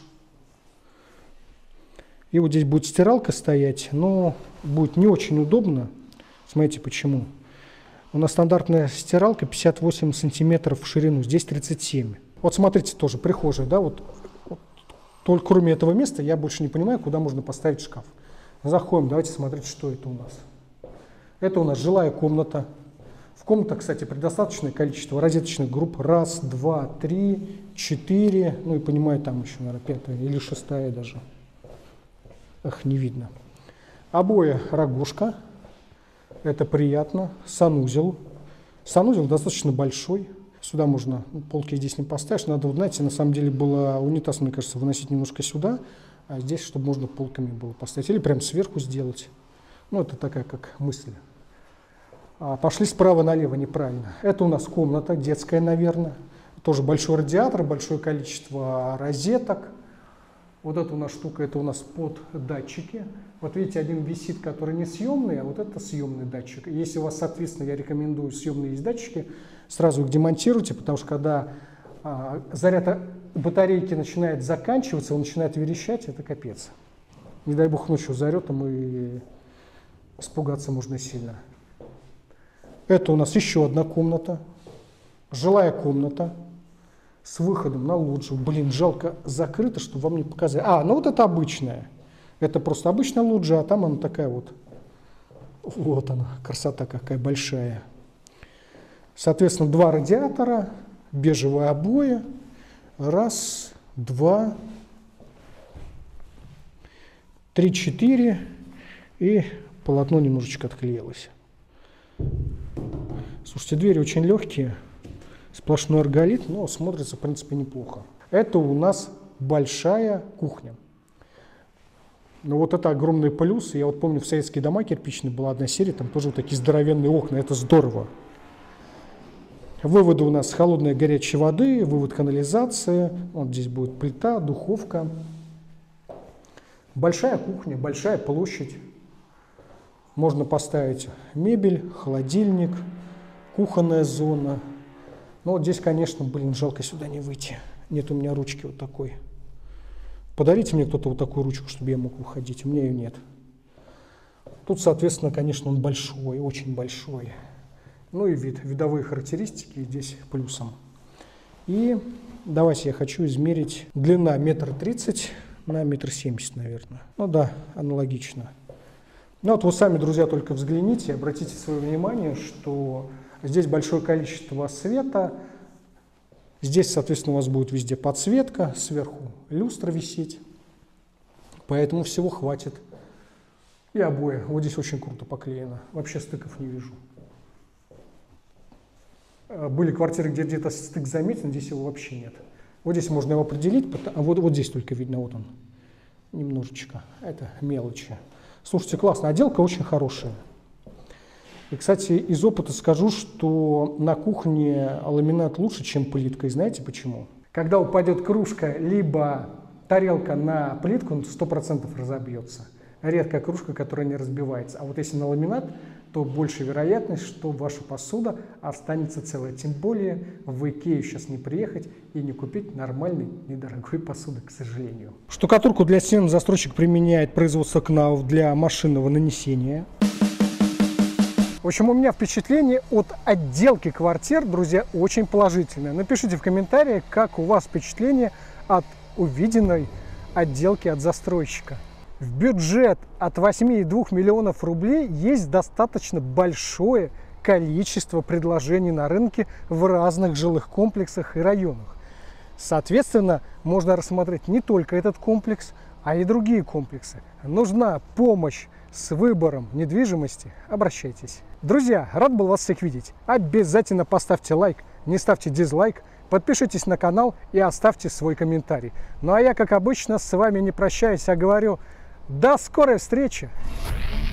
И вот здесь будет стиралка стоять, но будет не очень удобно. Смотрите, почему. У нас стандартная стиралка пятьдесят восемь сантиметров в ширину, здесь тридцать семь. Вот смотрите, тоже прихожая, да, вот, вот только кроме этого места я больше не понимаю, куда можно поставить шкаф. Заходим, давайте смотреть, что это у нас. Это у нас жилая комната. В комнатах, кстати, предостаточное количество розеточных групп. Раз, два, три, четыре, ну и понимаю, там еще, наверное, пятая или шестая даже. Ах, не видно. Обои рогожка. Это приятно. Санузел. Санузел достаточно большой. Сюда можно, ну, полки здесь не поставишь. Надо, вот, знаете, на самом деле было унитаз, мне кажется, выносить немножко сюда, а здесь, чтобы можно полками было поставить. Или прям сверху сделать. Ну, это такая как мысль. А, пошли справа налево, неправильно. Это у нас комната детская, наверное. Тоже большой радиатор, большое количество розеток. Вот эта у нас штука, это у нас под датчики. Вот видите, один висит, который не съемный, а вот это съемный датчик. Если у вас, соответственно, я рекомендую съемные есть датчики, сразу их демонтируйте, потому что когда а, заряд батарейки начинает заканчиваться, он начинает верещать, это капец. Не дай бог ночью зарет, и испугаться можно сильно. Это у нас еще одна комната, жилая комната с выходом на лоджию. Блин, жалко закрыто, чтобы вам не показать. А, ну вот это обычная. Это просто обычная лоджия, а там она такая вот. Вот она, красота какая большая. Соответственно, два радиатора, бежевые обои. Раз, два, три, четыре. И полотно немножечко отклеилось. Слушайте, двери очень легкие. Сплошной арголит, но смотрится, в принципе, неплохо. Это у нас большая кухня. Но вот это огромные плюсы. Я вот помню, в советские дома кирпичные была одна серия, там тоже вот такие здоровенные окна. Это здорово. Выводы у нас холодной и горячей воды, вывод канализации. Вот здесь будет плита, духовка. Большая кухня, большая площадь. Можно поставить мебель, холодильник, кухонная зона. Но вот здесь, конечно, блин, жалко сюда не выйти. Нет у меня ручки вот такой. Подарите мне кто-то вот такую ручку, чтобы я мог выходить. У меня ее нет. Тут, соответственно, конечно, он большой, очень большой. Ну и вид, видовые характеристики здесь плюсом. И давайте я хочу измерить длина метр тридцать на метр семьдесят, наверное. Ну да, аналогично. Ну вот вы сами, друзья, только взгляните, обратите свое внимание, что здесь большое количество света. Здесь, соответственно, у вас будет везде подсветка, сверху люстра висеть. Поэтому всего хватит. И обои. Вот здесь очень круто поклеено. Вообще стыков не вижу. Были квартиры, где где-то стык заметен, здесь его вообще нет. Вот здесь можно его определить, а вот, вот здесь только видно, вот он, немножечко. Это мелочи. Слушайте, классно, отделка очень хорошая. И, кстати, из опыта скажу, что на кухне ламинат лучше, чем плитка. И знаете почему? Когда упадет кружка, либо тарелка на плитку, он сто процентов разобьется. Редкая кружка, которая не разбивается. А вот если на ламинат, то больше вероятность, что ваша посуда останется целая. Тем более в Икею сейчас не приехать и не купить нормальной, недорогой посуды, к сожалению. Штукатурку для стен застройщик применяет производство КНАУФ для машинного нанесения. В общем, у меня впечатление от отделки квартир, друзья, очень положительное. Напишите в комментариях, как у вас впечатление от увиденной отделки от застройщика. В бюджет от восьми и двух миллионов рублей есть достаточно большое количество предложений на рынке в разных жилых комплексах и районах. Соответственно, можно рассмотреть не только этот комплекс, а и другие комплексы. Нужна помощь с выбором недвижимости? Обращайтесь. Друзья, рад был вас всех видеть. Обязательно поставьте лайк, не ставьте дизлайк. Подпишитесь на канал и оставьте свой комментарий. Ну а я, как обычно, с вами не прощаюсь, а говорю: до скорой встречи!